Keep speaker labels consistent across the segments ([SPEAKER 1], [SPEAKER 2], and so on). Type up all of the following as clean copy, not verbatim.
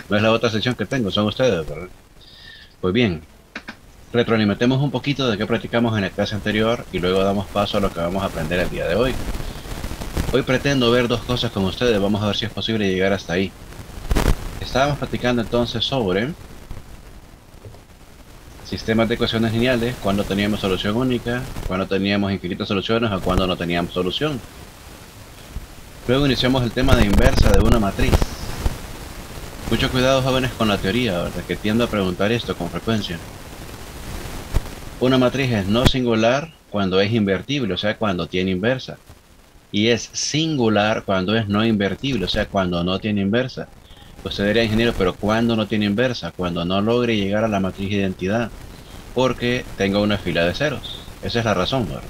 [SPEAKER 1] No es la otra sección que tengo, son ustedes, ¿verdad? Pues bien, retroalimentemos un poquito de qué practicamos en la clase anterior y luego damos paso a lo que vamos a aprender el día de hoy. Hoy pretendo ver dos cosas con ustedes, vamos a ver si es posible llegar hasta ahí. Estábamos practicando entonces sobre sistemas de ecuaciones lineales, cuando teníamos solución única, cuando teníamos infinitas soluciones o cuando no teníamos solución. Luego iniciamos el tema de inversa de una matriz. Mucho cuidado, jóvenes, con la teoría, ¿verdad? Que tiendo a preguntar esto con frecuencia. Una matriz es no singular cuando es invertible, o sea, cuando tiene inversa. Y es singular cuando es no invertible, o sea, cuando no tiene inversa. Usted diría, ingeniero, pero ¿cuándo no tiene inversa? Cuando no logre llegar a la matriz de identidad, porque tenga una fila de ceros. Esa es la razón, ¿verdad?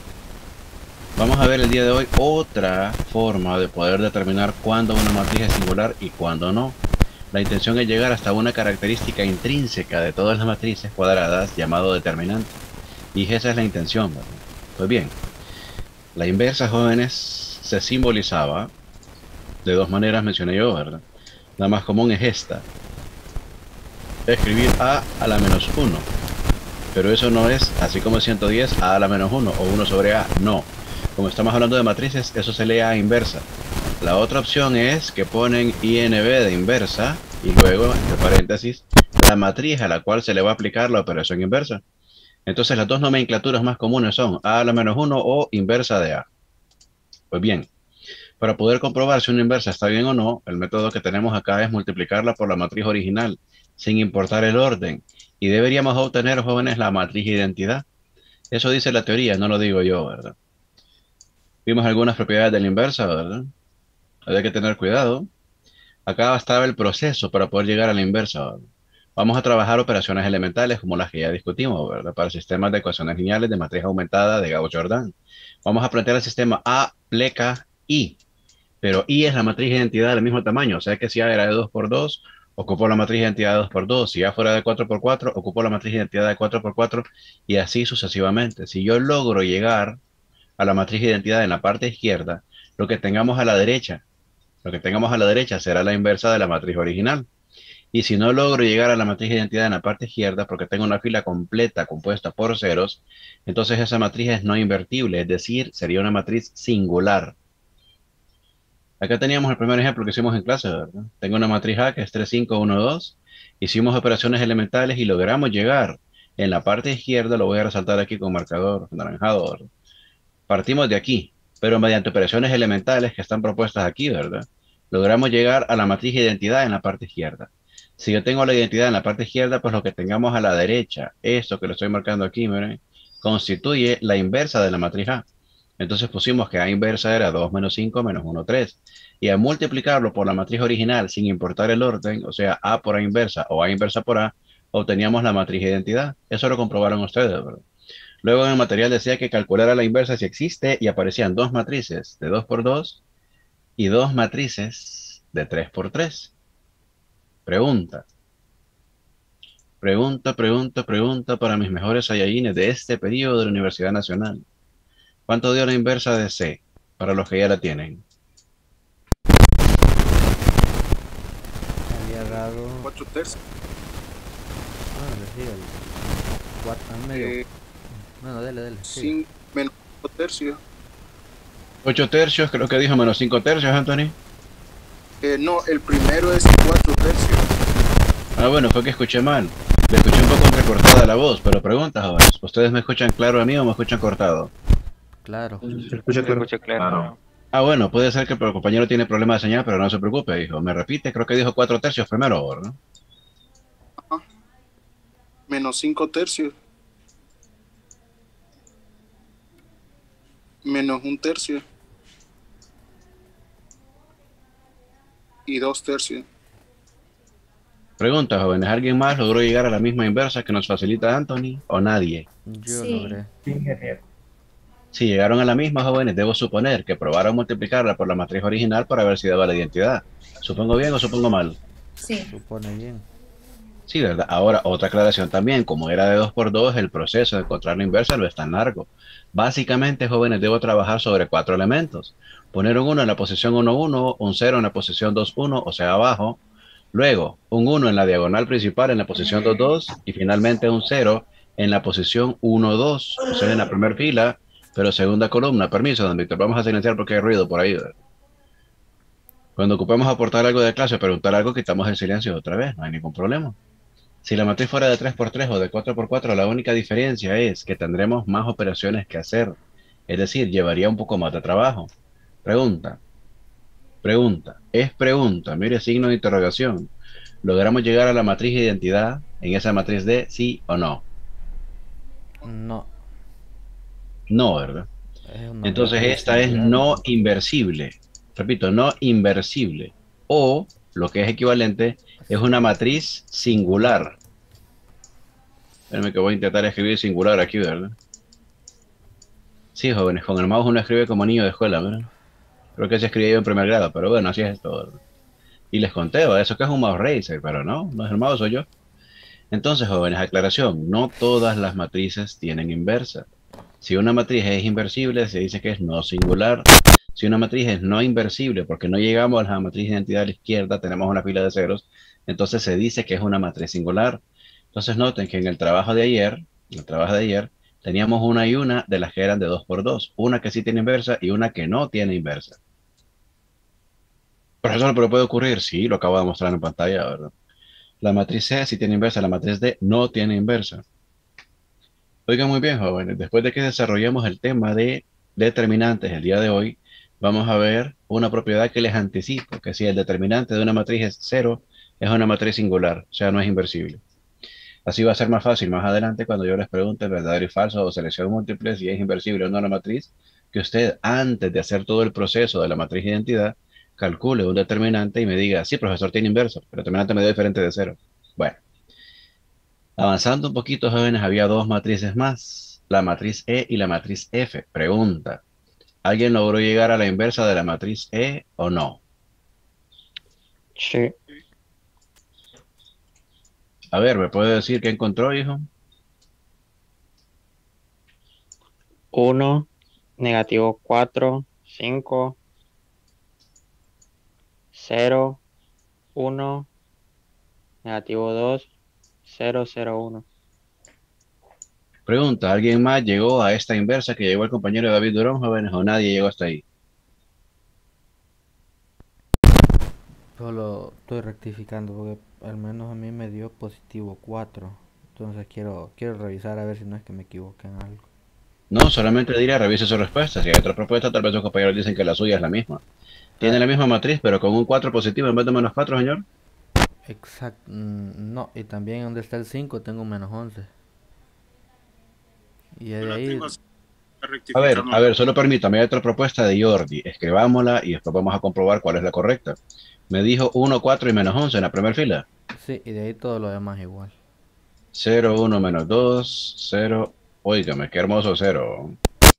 [SPEAKER 1] Vamos a ver el día de hoy otra forma de poder determinar cuándo una matriz es singular y cuándo no. La intención es llegar hasta una característica intrínseca de todas las matrices cuadradas llamado determinante. Y esa es la intención, ¿verdad? Pues bien, la inversa, jóvenes, se simbolizaba de dos maneras, mencioné yo, ¿verdad? La más común es esta: escribir a la menos 1. Pero eso no es, así como 110, a la menos 1 o 1 sobre a, no. Como estamos hablando de matrices, eso se lee a inversa. La otra opción es que ponen INB de inversa y luego, entre paréntesis, la matriz a la cual se le va a aplicar la operación inversa. Entonces las dos nomenclaturas más comunes son a la menos 1 o inversa de a. Pues bien, para poder comprobar si una inversa está bien o no, el método que tenemos acá es multiplicarla por la matriz original, sin importar el orden. Y deberíamos obtener, jóvenes, la matriz identidad. Eso dice la teoría, no lo digo yo, ¿verdad? Vimos algunas propiedades de la inversa, ¿verdad? Hay que tener cuidado. Acá estaba el proceso para poder llegar a la inversa, ¿verdad? Vamos a trabajar operaciones elementales como las que ya discutimos, ¿verdad? Para sistemas de ecuaciones lineales de matriz aumentada de Gauss-Jordan. Vamos a plantear el sistema A, pleca, I. Pero I es la matriz de identidad del mismo tamaño. O sea que si A era de 2 por 2, ocupó la matriz de identidad de 2 por 2. Si A fuera de 4 por 4, ocupó la matriz de identidad de 4 por 4. Y así sucesivamente. Si yo logro llegar a la matriz de identidad en la parte izquierda, lo que tengamos a la derecha, lo que tengamos a la derecha será la inversa de la matriz original. Y si no logro llegar a la matriz de identidad en la parte izquierda, porque tengo una fila completa compuesta por ceros, entonces esa matriz es no invertible, es decir, sería una matriz singular. Acá teníamos el primer ejemplo que hicimos en clase, ¿verdad? Tengo una matriz A que es 3, 5, 1, 2. Hicimos operaciones elementales y logramos llegar. En la parte izquierda, lo voy a resaltar aquí con marcador anaranjado, ¿verdad? Partimos de aquí, pero mediante operaciones elementales que están propuestas aquí, ¿verdad? Logramos llegar a la matriz de identidad en la parte izquierda. Si yo tengo la identidad en la parte izquierda, pues lo que tengamos a la derecha, esto que lo estoy marcando aquí, miren, constituye la inversa de la matriz A. Entonces pusimos que A inversa era 2 menos 5 menos 1, 3. Y al multiplicarlo por la matriz original sin importar el orden, o sea, A por A inversa o A inversa por A, obteníamos la matriz de identidad. Eso lo comprobaron ustedes, ¿verdad? Luego en el material decía que calculara la inversa si existe y aparecían dos matrices de 2 por 2 y dos matrices de 3 por 3. Pregunta, pregunta para mis mejores Saiyajines de este periodo de la Universidad Nacional. ¿Cuánto dio la inversa de C para los que ya la tienen?
[SPEAKER 2] Había dado.
[SPEAKER 3] 4 tercios.
[SPEAKER 2] Ah, le sigue el 4 al medio.
[SPEAKER 3] Eh,
[SPEAKER 2] Bueno, dele, sigue.
[SPEAKER 3] Menos 5 tercios.
[SPEAKER 1] 8 tercios, creo que dijo menos 5 tercios, Anthony.
[SPEAKER 3] No, el primero es 4 tercios.
[SPEAKER 1] Ah, bueno, fue que escuché mal. Le escuché un poco entrecortada la voz, pero pregunta, jóvenes. ¿Ustedes me escuchan claro a mí o me escuchan cortado?
[SPEAKER 2] Claro.
[SPEAKER 4] Se escucha
[SPEAKER 5] Se
[SPEAKER 4] claro.
[SPEAKER 5] escucha claro.
[SPEAKER 1] Ah, bueno, puede ser que el compañero tiene problemas de señal, pero no se preocupe, dijo. Me repite, creo que dijo 4 tercios primero, ¿verdad?
[SPEAKER 3] Ajá. Menos 5 tercios. Menos 1 tercio. Y 2 tercios.
[SPEAKER 1] Pregunta, jóvenes, ¿alguien más logró llegar a la misma inversa que nos facilita Anthony o nadie?
[SPEAKER 2] Yo
[SPEAKER 6] Sí.
[SPEAKER 2] logré.
[SPEAKER 4] Sí, ingeniero.
[SPEAKER 1] Si llegaron a la misma, jóvenes, debo suponer que probaron multiplicarla por la matriz original para ver si daba la identidad. ¿Supongo bien o supongo mal?
[SPEAKER 6] Sí.
[SPEAKER 2] Supone bien.
[SPEAKER 1] Sí, ¿verdad? Ahora, otra aclaración también. Como era de 2 por 2, el proceso de encontrar la inversa no es tan largo. Básicamente, jóvenes, debo trabajar sobre 4 elementos. Poner un 1 en la posición 1, 1, un 0 en la posición 2, 1, o sea, abajo. Luego, un 1 en la diagonal principal en la posición 2 2 y finalmente un 0 en la posición 1 2, o sea, en la primera fila, pero segunda columna. Permiso, don Víctor, vamos a silenciar porque hay ruido por ahí, ¿verdad? Cuando ocupemos aportar algo de clase o preguntar algo, quitamos el silencio otra vez, no hay ningún problema. Si la matriz fuera de 3 por 3 o de 4 por 4, la única diferencia es que tendremos más operaciones que hacer. Es decir, llevaría un poco más de trabajo. Pregunta, es pregunta, mire signo de interrogación. ¿Logramos llegar a la matriz de identidad en esa matriz de sí o no?
[SPEAKER 2] No,
[SPEAKER 1] No, ¿verdad?
[SPEAKER 2] es una
[SPEAKER 1] Entonces
[SPEAKER 2] matriz
[SPEAKER 1] esta es
[SPEAKER 2] singular.
[SPEAKER 1] no inversible. Repito, no inversible. O, lo que es equivalente, es una matriz singular. Espérenme que voy a intentar escribir singular aquí, ¿verdad? Sí, jóvenes, con el mouse uno escribe como niño de escuela, ¿verdad? Creo que se escribía yo en primer grado, pero bueno, así es esto, ¿verdad? Y les conté, ¿verdad? Eso que es un mouse racer, pero no, no es el mouse, soy yo. Entonces, jóvenes, aclaración, no todas las matrices tienen inversa. Si una matriz es inversible, se dice que es no singular. Si una matriz es no inversible, porque no llegamos a la matriz de identidad a la izquierda, tenemos una fila de ceros, entonces se dice que es una matriz singular. Entonces noten que en el trabajo de ayer, teníamos una y una de las que eran de 2 por 2, una que sí tiene inversa y una que no tiene inversa. Profesor, ¿pero puede ocurrir? Sí, lo acabo de mostrar en pantalla, ¿verdad? La matriz C sí tiene inversa, la matriz D no tiene inversa. Oigan muy bien, jóvenes, después de que desarrollemos el tema de determinantes el día de hoy, vamos a ver una propiedad que les anticipo, que si el determinante de una matriz es cero, es una matriz singular, o sea, no es inversible. Así va a ser más fácil más adelante cuando yo les pregunte verdadero y falso o selección múltiple, si es inversible o no la matriz, que usted antes de hacer todo el proceso de la matriz de identidad, calcule un determinante y me diga, sí, profesor, tiene inverso, el determinante me dio diferente de cero. Bueno. Avanzando un poquito, jóvenes, había dos matrices más, la matriz E y la matriz F. Pregunta, ¿alguien logró llegar a la inversa de la matriz E o no?
[SPEAKER 4] Sí.
[SPEAKER 1] A ver, ¿me puede decir qué encontró, hijo?
[SPEAKER 4] 1, negativo 4, 5, 0, 1, negativo 2, 0, 0, 1.
[SPEAKER 1] Pregunta, ¿alguien más llegó a esta inversa que llegó el compañero David Durón, jóvenes, o nadie llegó hasta ahí?
[SPEAKER 2] Solo estoy rectificando porque al menos a mí me dio positivo 4. Entonces quiero revisar a ver si no es que me equivoqué en algo.
[SPEAKER 1] No, solamente diré, revise su respuesta. Si hay otra propuesta, tal vez sus compañeros dicen que la suya es la misma. Tiene
[SPEAKER 2] Ah,
[SPEAKER 1] la misma matriz, pero con un 4 positivo en vez de menos 4, señor.
[SPEAKER 2] exacto. No, y también donde está el 5 tengo un menos 11. Y
[SPEAKER 3] Yo
[SPEAKER 2] de
[SPEAKER 3] la
[SPEAKER 2] ahí,
[SPEAKER 3] tengo así, rectificando
[SPEAKER 1] A
[SPEAKER 3] la.
[SPEAKER 1] ver, solo permítame, hay otra propuesta de Jordi. Escribámosla y después vamos a comprobar cuál es la correcta. Me dijo 1, 4 y menos 11 en la primera fila.
[SPEAKER 2] sí, y de ahí todo lo demás igual.
[SPEAKER 1] 0, 1, menos 2, 0. Óigame, qué hermoso 0.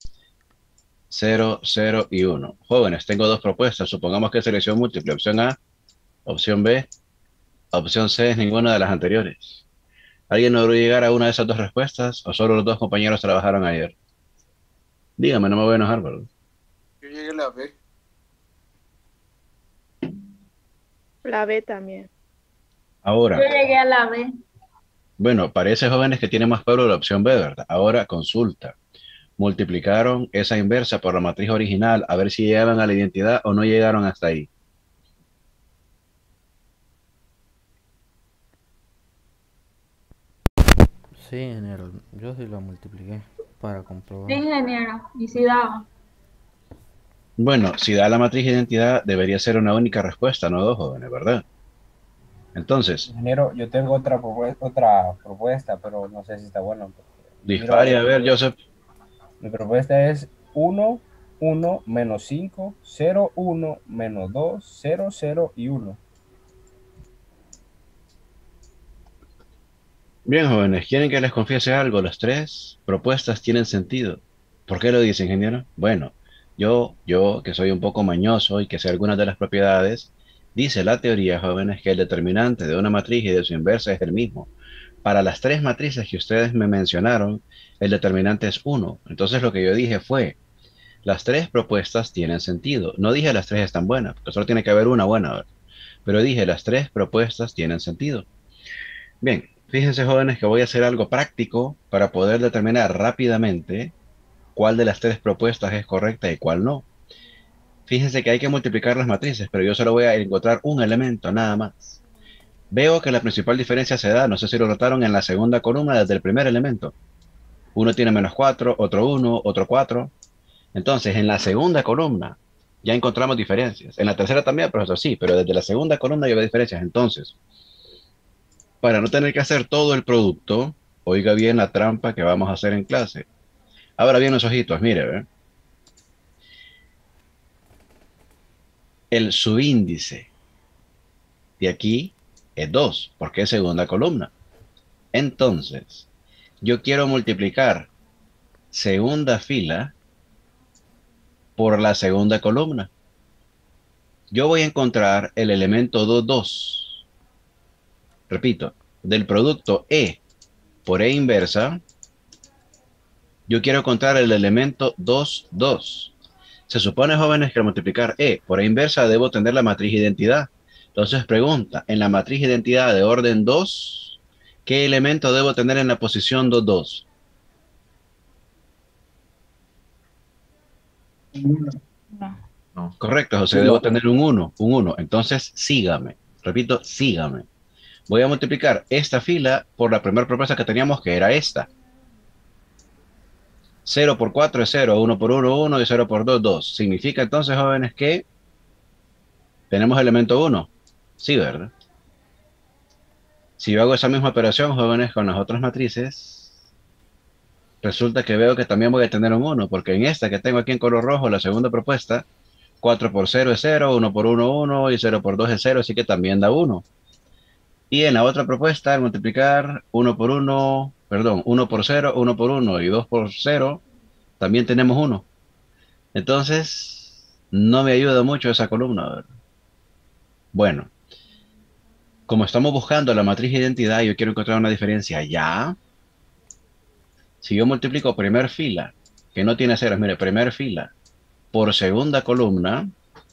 [SPEAKER 1] 0, 0 y 1. Jóvenes, tengo dos propuestas. Supongamos que es selección múltiple. Opción A, opción B, opción C es ninguna de las anteriores. ¿Alguien logró llegar a una de esas dos respuestas o solo los dos compañeros trabajaron ayer? Dígame, no me voy a enojar, ¿verdad?
[SPEAKER 3] Yo llegué a la B.
[SPEAKER 5] La B también.
[SPEAKER 1] Ahora,
[SPEAKER 6] Yo llegué a la B.
[SPEAKER 1] bueno, parece jóvenes que tienen más pueblo la opción B, ¿verdad? Ahora consulta. Multiplicaron esa inversa por la matriz original a ver si llegaban a la identidad o no llegaron hasta ahí.
[SPEAKER 2] Sí, ingeniero, yo sí lo multipliqué para
[SPEAKER 6] Sí,
[SPEAKER 2] comprobar.
[SPEAKER 6] ingeniero. Y si daba.
[SPEAKER 1] Bueno, si da la matriz de identidad, debería ser una única respuesta, no dos jóvenes, ¿verdad? Entonces,
[SPEAKER 7] Ingeniero, yo tengo otra propuesta, pero no sé si está buena.
[SPEAKER 1] dispare a ver, Joseph.
[SPEAKER 7] Mi propuesta es 1, 1, menos 5, 0, 1, menos 2, 0, 0 y 1.
[SPEAKER 1] Bien, jóvenes, ¿quieren que les confiese algo? Las tres propuestas tienen sentido. ¿Por qué lo dice, ingeniero? Bueno, yo, que soy un poco mañoso y que sé algunas de las propiedades, dice la teoría, jóvenes, que el determinante de una matriz y de su inversa es el mismo. Para las tres matrices que ustedes me mencionaron, el determinante es 1. Entonces lo que yo dije fue, las tres propuestas tienen sentido. No dije las tres están buenas, porque solo tiene que haber una buena. Pero dije, las tres propuestas tienen sentido. Bien, fíjense jóvenes que voy a hacer algo práctico para poder determinar rápidamente cuál de las tres propuestas es correcta y cuál no. Fíjense que hay que multiplicar las matrices, pero yo solo voy a encontrar un elemento, nada más. Veo que la principal diferencia se da, no sé si lo notaron, en la segunda columna desde el primer elemento. Uno tiene -4, otro 1, otro 4. Entonces, en la segunda columna ya encontramos diferencias. En la tercera también, profesor, sí, pero desde la segunda columna ya veo diferencias. Entonces, para no tener que hacer todo el producto, oiga bien la trampa que vamos a hacer en clase. Abra bien los ojitos, mire, ¿ve? El subíndice de aquí es 2, porque es segunda columna. Entonces, yo quiero multiplicar segunda fila por la segunda columna. Yo voy a encontrar el elemento 2, 2. Repito, del producto E por E inversa, yo quiero encontrar el elemento 2, 2. Se supone, jóvenes, que al multiplicar E por E inversa debo tener la matriz identidad. Entonces pregunta, en la matriz identidad de orden 2, ¿qué elemento debo tener en la posición 2, 2?
[SPEAKER 5] No.
[SPEAKER 1] Correcto, José, debo tener un 1, un 1. Entonces sígame. Repito, sígame. Voy a multiplicar esta fila por la primera propuesta que teníamos, que era esta. 0 por 4 es 0, 1 por 1, 1 y 0 por 2, 2. Significa entonces, jóvenes, que tenemos elemento 1. Sí, ¿verdad? Si yo hago esa misma operación, jóvenes, con las otras matrices, resulta que veo que también voy a tener un 1, porque en esta que tengo aquí en color rojo, la segunda propuesta, 4 por 0 es 0, 1 por 1, 1 y 0 por 2 es 0, así que también da 1. Y en la otra propuesta, al multiplicar 1 por 1, perdón, 1 por 0, 1 por 1 y 2 por 0, también tenemos 1. Entonces, no me ayuda mucho esa columna, ¿verdad? Bueno, como estamos buscando la matriz de identidad, yo quiero encontrar una diferencia ya. Si yo multiplico primer fila, que no tiene ceros, mire, primer fila, por segunda columna,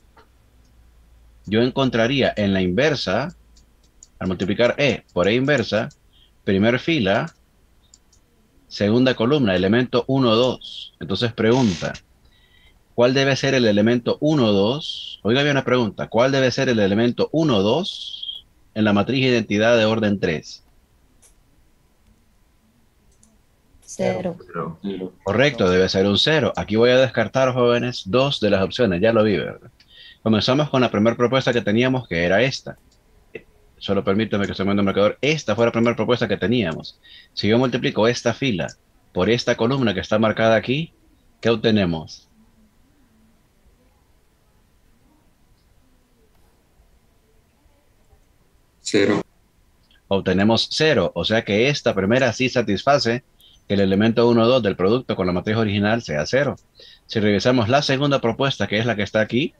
[SPEAKER 1] yo encontraría en la inversa, al multiplicar E por E inversa, primer fila, segunda columna, elemento 1, 2. Entonces pregunta, ¿cuál debe ser el elemento 1, 2? Oiga bien la pregunta, ¿cuál debe ser el elemento 1, 2 en la matriz de identidad de orden 3?
[SPEAKER 8] 0.
[SPEAKER 1] Correcto, debe ser un 0. Aquí voy a descartar, jóvenes, dos de las opciones, ya lo vi, ¿verdad? Comenzamos con la primera propuesta que teníamos, que era esta. Solo permítame que estoy viendo el marcador. Esta fue la primera propuesta que teníamos. Si yo multiplico esta fila por esta columna que está marcada aquí, ¿qué obtenemos?
[SPEAKER 9] Cero.
[SPEAKER 1] Obtenemos 0. O sea que esta primera sí satisface que el elemento 1, 2 del producto con la matriz original sea 0. Si revisamos la segunda propuesta, que es la que está aquí,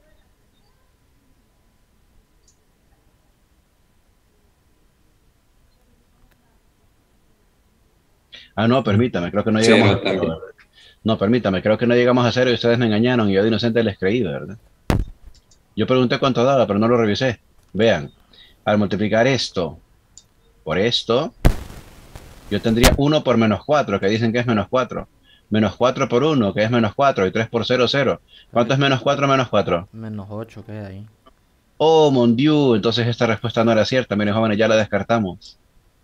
[SPEAKER 1] no, permítame, creo que no llegamos a 0. No, permítame, creo que no llegamos a 0 y ustedes me engañaron y yo de inocente les creí, ¿verdad? Yo pregunté cuánto daba, pero no lo revisé. Vean, al multiplicar esto por esto, yo tendría 1 por -4, que dicen que es -4. -4 por 1, que es -4, y 3 por 0, 0. ¿Cuánto es -4 menos 4?
[SPEAKER 2] -8 queda ahí.
[SPEAKER 1] Oh, mon Dieu, entonces esta respuesta no era cierta. Miren, jóvenes, ya la descartamos.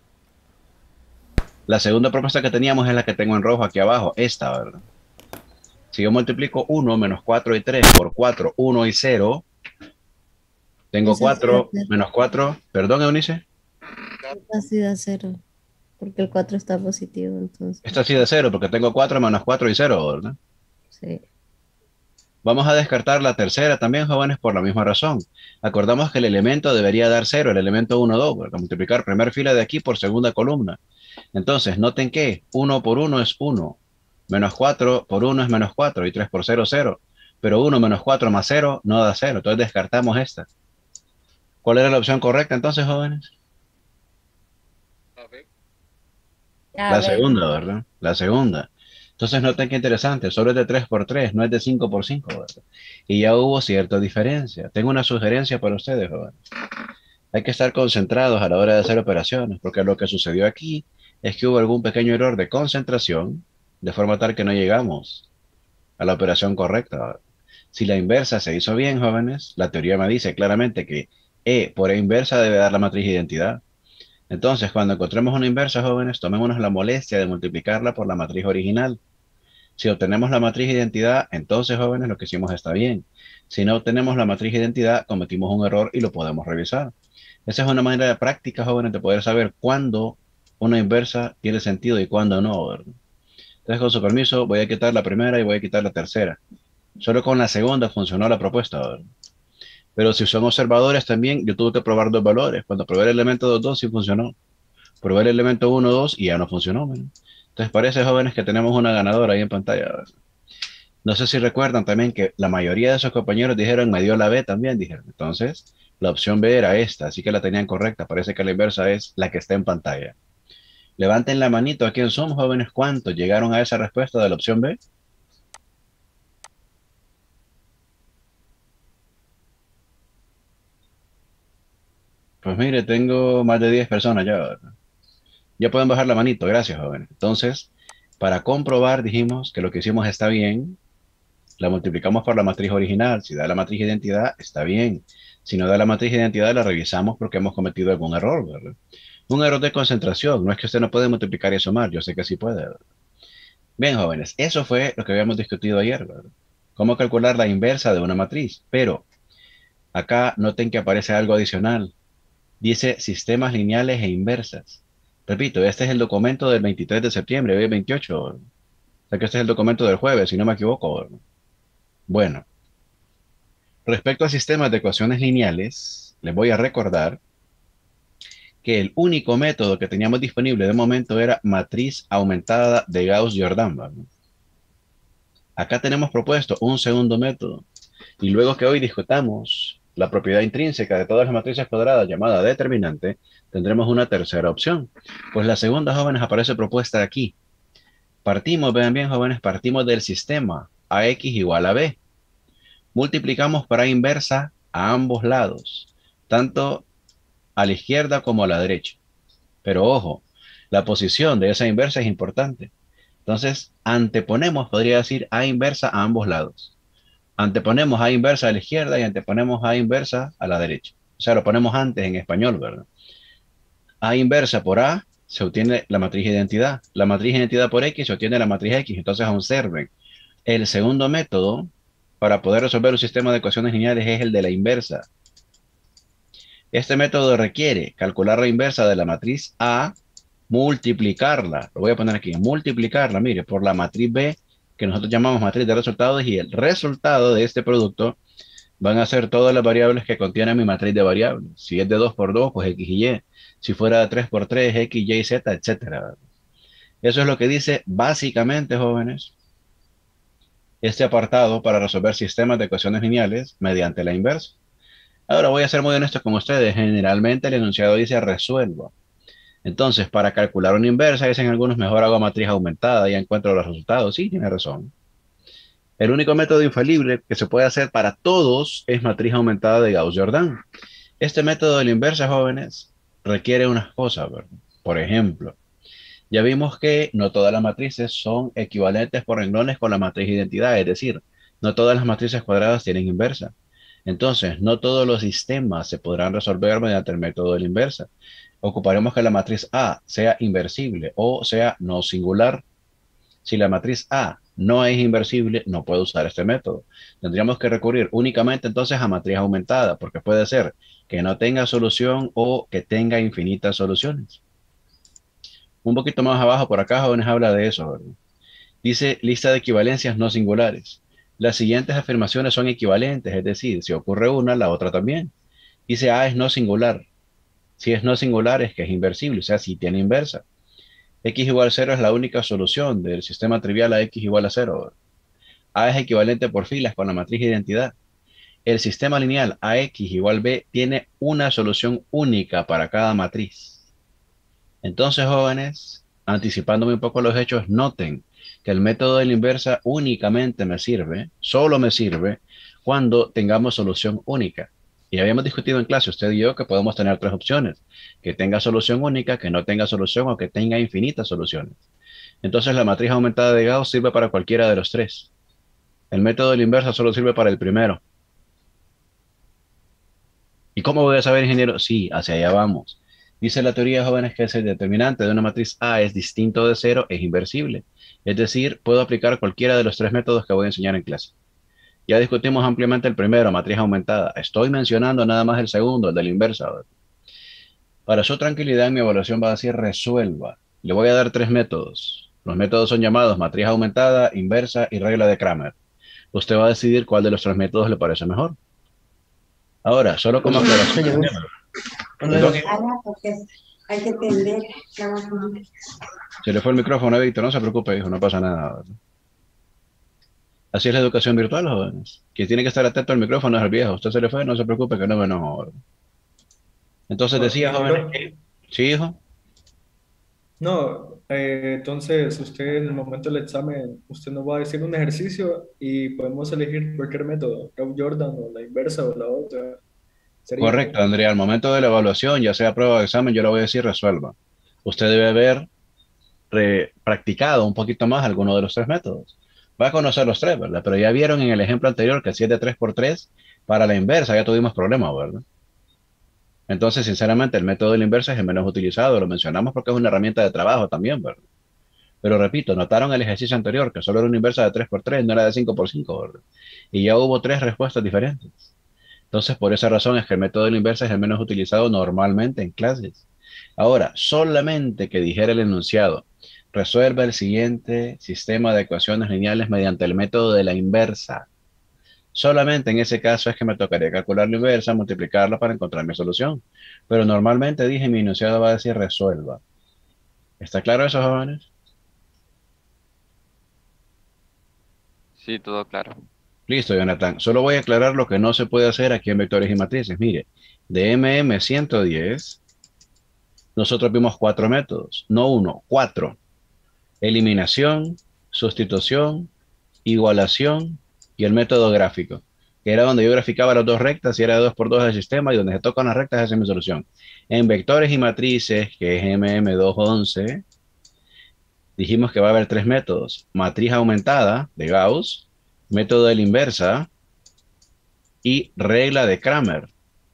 [SPEAKER 1] La segunda propuesta que teníamos es la que tengo en rojo aquí abajo, esta, ¿verdad? Si yo multiplico 1 menos 4 y 3 por 4, 1 y 0, tengo 4 menos 4. ¿Perdón, Eunice?
[SPEAKER 8] Esta sí da 0, porque el 4 está positivo, entonces.
[SPEAKER 1] Esta sí da 0, porque tengo 4 menos 4 y 0, ¿verdad?
[SPEAKER 8] Sí.
[SPEAKER 1] Vamos a descartar la tercera también, jóvenes, por la misma razón. Acordamos que el elemento debería dar 0, el elemento 1, 2, ¿verdad? Multiplicar primera fila de aquí por segunda columna. Entonces, noten que 1 por 1 es 1, menos 4 por 1 es menos 4, y 3 por 0, 0. Pero 1 menos 4 más 0 no da 0, entonces descartamos esta. ¿Cuál era la opción correcta entonces, jóvenes? La segunda, ¿verdad? La segunda. Entonces noten qué interesante, solo es de 3 por 3, no es de 5 por 5, ¿verdad? Y ya hubo cierta diferencia. Tengo una sugerencia para ustedes, jóvenes. Hay que estar concentrados a la hora de hacer operaciones, porque lo que sucedió aquí es que hubo algún pequeño error de concentración, de forma tal que no llegamos a la operación correcta. Si la inversa se hizo bien, jóvenes, la teoría me dice claramente que E por E inversa debe dar la matriz de identidad. Entonces, cuando encontremos una inversa, jóvenes, tomémonos la molestia de multiplicarla por la matriz original. Si obtenemos la matriz de identidad, entonces, jóvenes, lo que hicimos está bien. Si no obtenemos la matriz de identidad, cometimos un error y lo podemos revisar. Esa es una manera de práctica, jóvenes, de poder saber cuándo una inversa tiene sentido y cuándo no, ¿verdad? Entonces, con su permiso, voy a quitar la primera y voy a quitar la tercera. Solo con la segunda funcionó la propuesta, ¿verdad? Pero si son observadores también, yo tuve que probar dos valores. Cuando probé el elemento 2, 2 sí funcionó. Probé el elemento 1, 2 y ya no funcionó, ¿verdad? Entonces parece, jóvenes, que tenemos una ganadora ahí en pantalla, ¿verdad? No sé si recuerdan también que la mayoría de sus compañeros dijeron, me dio la B también, dijeron. Entonces, la opción B era esta, así que la tenían correcta. Parece que la inversa es la que está en pantalla. Levanten la manito aquí en Zoom, jóvenes, ¿cuántos llegaron a esa respuesta de la opción B? Pues mire, tengo más de 10 personas ya, ¿verdad? Ya pueden bajar la manito, gracias, jóvenes. Entonces, para comprobar, dijimos que lo que hicimos está bien, la multiplicamos por la matriz original. Si da la matriz de identidad, está bien. Si no da la matriz de identidad, la revisamos porque hemos cometido algún error, ¿verdad? Un error de concentración. No es que usted no puede multiplicar y sumar. Yo sé que sí puede, ¿verdad? Bien, jóvenes, eso fue lo que habíamos discutido ayer, ¿verdad? Cómo calcular la inversa de una matriz. Pero acá noten que aparece algo adicional. Dice sistemas lineales e inversas. Repito, este es el documento del 23 de septiembre, hoy es 28. ¿Verdad? O sea que este es el documento del jueves, si no me equivoco, ¿verdad? Bueno, respecto a sistemas de ecuaciones lineales, les voy a recordar que el único método que teníamos disponible de momento era matriz aumentada de Gauss-Jordan, ¿verdad? Acá tenemos propuesto un segundo método. Y luego que hoy discutamos la propiedad intrínseca de todas las matrices cuadradas llamada determinante, tendremos una tercera opción. Pues la segunda, jóvenes, aparece propuesta aquí. Partimos, vean bien, jóvenes, partimos del sistema AX igual a B. Multiplicamos por A inversa a ambos lados, tanto a la izquierda como a la derecha. Pero ojo, la posición de esa inversa es importante. Entonces, anteponemos, podría decir, A inversa a ambos lados. Anteponemos A inversa a la izquierda y anteponemos A inversa a la derecha. O sea, lo ponemos antes en español, ¿verdad? A inversa por A se obtiene la matriz de identidad. La matriz de identidad por X se obtiene la matriz X. Entonces, observen, el segundo método para poder resolver un sistema de ecuaciones lineales es el de la inversa. Este método requiere calcular la inversa de la matriz A, multiplicarla, lo voy a poner aquí, multiplicarla, mire, por la matriz B, que nosotros llamamos matriz de resultados, y el resultado de este producto van a ser todas las variables que contiene mi matriz de variables. Si es de 2 por 2, pues X y Y. Si fuera de 3 por 3, X, Y, Z, etcétera. Eso es lo que dice básicamente, jóvenes, este apartado para resolver sistemas de ecuaciones lineales mediante la inversa. Ahora voy a ser muy honesto con ustedes. Generalmente el enunciado dice resuelva. Entonces, para calcular una inversa, dicen algunos, mejor hago matriz aumentada y encuentro los resultados. Sí, tiene razón. El único método infalible que se puede hacer para todos es matriz aumentada de Gauss-Jordan. Este método de la inversa, jóvenes, requiere unas cosas, ¿verdad? Por ejemplo, ya vimos que no todas las matrices son equivalentes por renglones con la matriz de identidad, es decir, no todas las matrices cuadradas tienen inversa. Entonces, no todos los sistemas se podrán resolver mediante el método de la inversa. Ocuparemos que la matriz A sea inversible o sea no singular. Si la matriz A no es inversible, no puedo usar este método. Tendríamos que recurrir únicamente entonces a matriz aumentada, porque puede ser que no tenga solución o que tenga infinitas soluciones. Un poquito más abajo por acá, jóvenes, habla de eso, ¿verdad? Dice lista de equivalencias no singulares. Las siguientes afirmaciones son equivalentes, es decir, si ocurre una, la otra también. Dice A es no singular. Si es no singular es que es inversible, o sea, si tiene inversa. X igual 0 es la única solución del sistema trivial a X igual a 0. A es equivalente por filas con la matriz de identidad. El sistema lineal AX igual B tiene una solución única para cada matriz. Entonces, jóvenes, anticipándome un poco los hechos, noten que el método de la inversa únicamente me sirve, solo me sirve, cuando tengamos solución única. Y habíamos discutido en clase, usted y yo, que podemos tener tres opciones. Que tenga solución única, que no tenga solución o que tenga infinitas soluciones. Entonces la matriz aumentada de Gauss sirve para cualquiera de los tres. El método de la inversa solo sirve para el primero. ¿Y cómo voy a saber, ingeniero? Sí, hacia allá vamos. Dice la teoría de jóvenes que el determinante de una matriz A es distinto de cero, es inversible. Es decir, puedo aplicar cualquiera de los tres métodos que voy a enseñar en clase. Ya discutimos ampliamente el primero, matriz aumentada. Estoy mencionando nada más el segundo, el de la inversa. Para su tranquilidad, mi evaluación va a decir resuelva. Le voy a dar tres métodos. Los métodos son llamados matriz aumentada, inversa y regla de Kramer. Usted va a decidir cuál de los tres métodos le parece mejor. Ahora, solo como aclaración. Perdón.
[SPEAKER 9] Hay que atender.
[SPEAKER 1] Se le fue el micrófono a Víctor, no se preocupe, hijo, no pasa nada. Así es la educación virtual, jóvenes. Quien tiene que estar atento al micrófono es el viejo. Usted se le fue, no se preocupe, que no me enojo. Entonces decía, jóvenes, que... ¿Sí, hijo?
[SPEAKER 10] No, entonces usted en el momento del examen, usted nos va a decir un ejercicio y podemos elegir cualquier método, Gauss Jordan o la inversa o la otra. Sería,
[SPEAKER 1] Correcto, Andrea. Al momento de la evaluación, ya sea prueba o examen, yo le voy a decir resuelva. Usted debe haber practicado un poquito más alguno de los tres métodos. Va a conocer los tres, ¿verdad? Pero ya vieron en el ejemplo anterior que si es de 3 por 3, para la inversa ya tuvimos problemas, ¿verdad? Entonces, sinceramente, el método de la inversa es el menos utilizado. Lo mencionamos porque es una herramienta de trabajo también, ¿verdad? Pero repito, notaron el ejercicio anterior, que solo era una inversa de 3 por 3, no era de 5 por 5, ¿verdad? Y ya hubo tres respuestas diferentes. Entonces, por esa razón es que el método de la inversa es el menos utilizado normalmente en clases. Ahora, solamente que dijera el enunciado, resuelva el siguiente sistema de ecuaciones lineales mediante el método de la inversa. Solamente en ese caso es que me tocaría calcular la inversa, multiplicarla para encontrar mi solución. Pero normalmente dije, mi enunciado va a decir resuelva. ¿Está claro eso, jóvenes?
[SPEAKER 11] Sí, todo claro.
[SPEAKER 1] Listo, Jonathan. Solo voy a aclarar lo que no se puede hacer aquí en vectores y matrices. Mire, de MM110, nosotros vimos 4 métodos, no uno, 4. Eliminación, sustitución, igualación y el método gráfico, que era donde yo graficaba las dos rectas y era de 2 por 2 el sistema, y donde se tocan las rectas esa es mi solución. En vectores y matrices, que es MM211, dijimos que va a haber 3 métodos: matriz aumentada de Gauss, método de la inversa y regla de Kramer.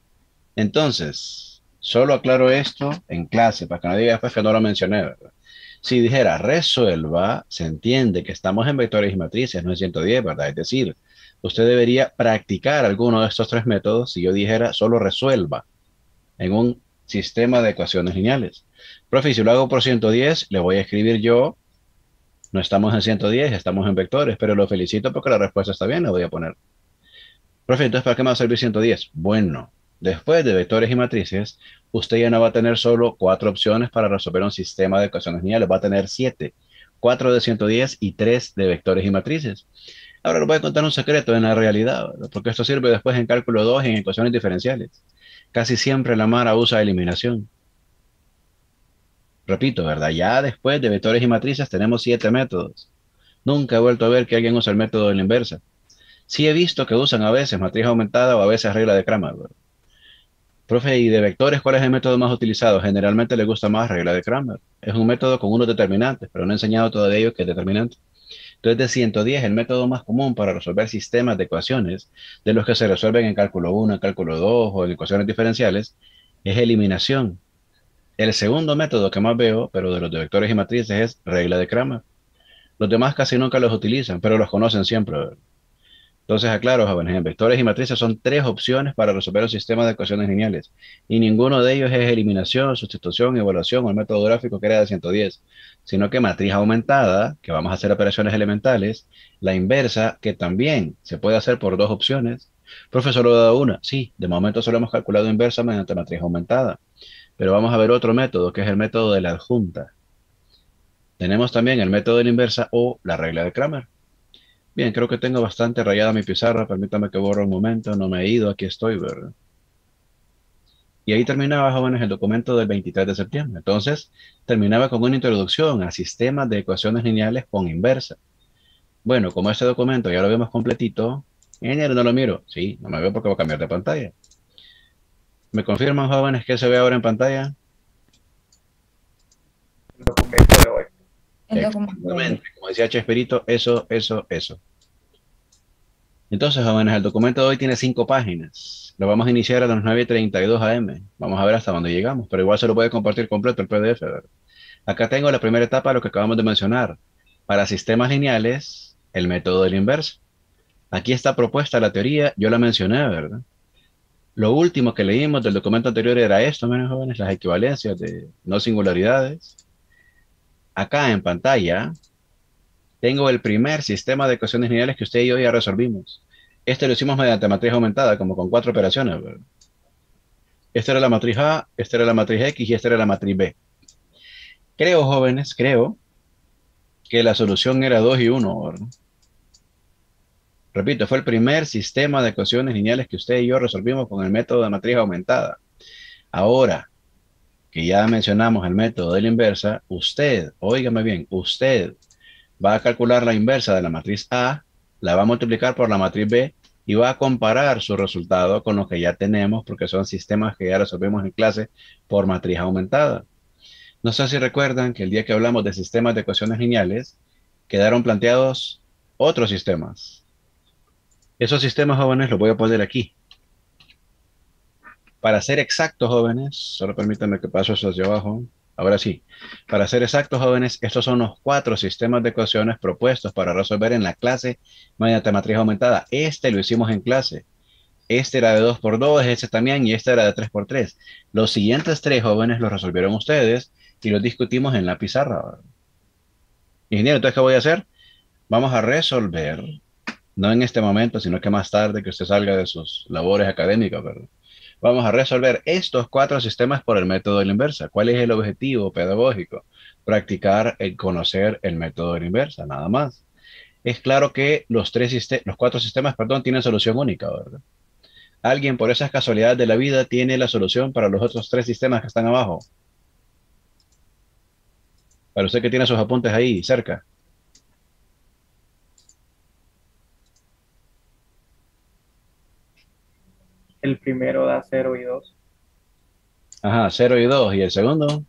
[SPEAKER 1] Entonces, solo aclaro esto en clase para que no diga después que no lo mencioné, ¿verdad? Si dijera resuelva, se entiende que estamos en vectores y matrices, no en 110, ¿verdad? Es decir, usted debería practicar alguno de estos tres métodos si yo dijera solo resuelva en un sistema de ecuaciones lineales. Profe, si lo hago por 110, le voy a escribir yo, no estamos en 110, estamos en vectores, pero lo felicito porque la respuesta está bien, le voy a poner. Profe, entonces, ¿para qué me va a servir 110? Bueno, después de vectores y matrices, usted ya no va a tener solo 4 opciones para resolver un sistema de ecuaciones lineales, va a tener 7, 4 de 110 y 3 de vectores y matrices. Ahora les voy a contar un secreto en la realidad, ¿verdad? Porque esto sirve después en cálculo 2 y en ecuaciones diferenciales. Casi siempre la Mara usa eliminación. Repito, ¿verdad? Ya después de vectores y matrices tenemos 7 métodos. Nunca he vuelto a ver que alguien use el método de la inversa. Sí he visto que usan a veces matriz aumentada o a veces regla de Kramer, ¿verdad? Profe, ¿y de vectores cuál es el método más utilizado? Generalmente le gusta más regla de Kramer. Es un método con unos determinantes, pero no he enseñado todavía ellos que es determinante. Entonces, de 110, el método más común para resolver sistemas de ecuaciones, de los que se resuelven en cálculo 1, en cálculo 2 o en ecuaciones diferenciales, es eliminación. El segundo método que más veo, pero de los de vectores y matrices, es regla de Kramer. Los demás casi nunca los utilizan, pero los conocen siempre, ¿verdad? Entonces, aclaro, jóvenes, en vectores y matrices son 3 opciones para resolver un sistema de ecuaciones lineales, y ninguno de ellos es eliminación, sustitución, evaluación o el método gráfico que era de 110, sino que matriz aumentada, que vamos a hacer operaciones elementales, la inversa, que también se puede hacer por 2 opciones. Profesor, ¿lo he dado una? Sí, de momento solo hemos calculado inversa mediante matriz aumentada, pero vamos a ver otro método, que es el método de la adjunta. Tenemos también el método de la inversa o la regla de Kramer. Bien, creo que tengo bastante rayada mi pizarra. Permítame que borre un momento. No me he ido, aquí estoy, ¿verdad? Y ahí terminaba, jóvenes, el documento del 23 de septiembre. Entonces, terminaba con una introducción a sistemas de ecuaciones lineales con inversa. Bueno, como este documento ya lo vemos completito, ingeniero, no lo miro. Sí, no me veo porque voy a cambiar de pantalla. ¿Me confirman, jóvenes, que se ve ahora en pantalla?
[SPEAKER 7] El documento de hoy.
[SPEAKER 5] El documento.
[SPEAKER 1] Exactamente, como decía Chespirito, eso. Entonces, jóvenes, el documento de hoy tiene 5 páginas. Lo vamos a iniciar a las 9:32 am. Vamos a ver hasta dónde llegamos, pero igual se lo puede compartir completo el PDF, ¿verdad? Acá tengo la primera etapa de lo que acabamos de mencionar. Para sistemas lineales, el método de la inversa. Aquí está propuesta la teoría, yo la mencioné, ¿verdad? Lo último que leímos del documento anterior era esto, miren, jóvenes, las equivalencias de no singularidades. Acá en pantalla tengo el primer sistema de ecuaciones lineales que usted y yo ya resolvimos. Este lo hicimos mediante matriz aumentada, como con 4 operaciones, ¿verdad? Esta era la matriz A, esta era la matriz X y esta era la matriz B. Creo, jóvenes, creo que la solución era 2 y 1, ¿verdad? Repito, fue el primer sistema de ecuaciones lineales que usted y yo resolvimos con el método de matriz aumentada. Ahora que ya mencionamos el método de la inversa, usted, óigame bien, usted va a calcular la inversa de la matriz A, la va a multiplicar por la matriz B y va a comparar su resultado con lo que ya tenemos porque son sistemas que ya resolvimos en clase por matriz aumentada. No sé si recuerdan que el día que hablamos de sistemas de ecuaciones lineales, quedaron planteados otros sistemas. Esos sistemas, jóvenes, los voy a poner aquí. Para ser exactos, jóvenes, solo permítanme que paso eso hacia abajo. Ahora sí, para ser exactos, jóvenes, estos son los 4 sistemas de ecuaciones propuestos para resolver en la clase mediante matriz aumentada. Este lo hicimos en clase. Este era de 2 por 2, este también, y este era de 3 por 3. Los siguientes 3, jóvenes, los resolvieron ustedes y los discutimos en la pizarra. Ingeniero, entonces, ¿qué voy a hacer? Vamos a resolver, no en este momento, sino que más tarde que usted salga de sus labores académicas, ¿verdad? Vamos a resolver estos 4 sistemas por el método de la inversa. ¿Cuál es el objetivo pedagógico? Practicar el conocer el método de la inversa, nada más. Es claro que los 4 sistemas, perdón, tienen solución única, ¿verdad? Alguien por esas casualidades de la vida tiene la solución para los otros 3 sistemas que están abajo. Para usted que tiene sus apuntes ahí cerca.
[SPEAKER 7] El primero da 0 y 2.
[SPEAKER 1] Ajá, 0 y 2. ¿Y el segundo?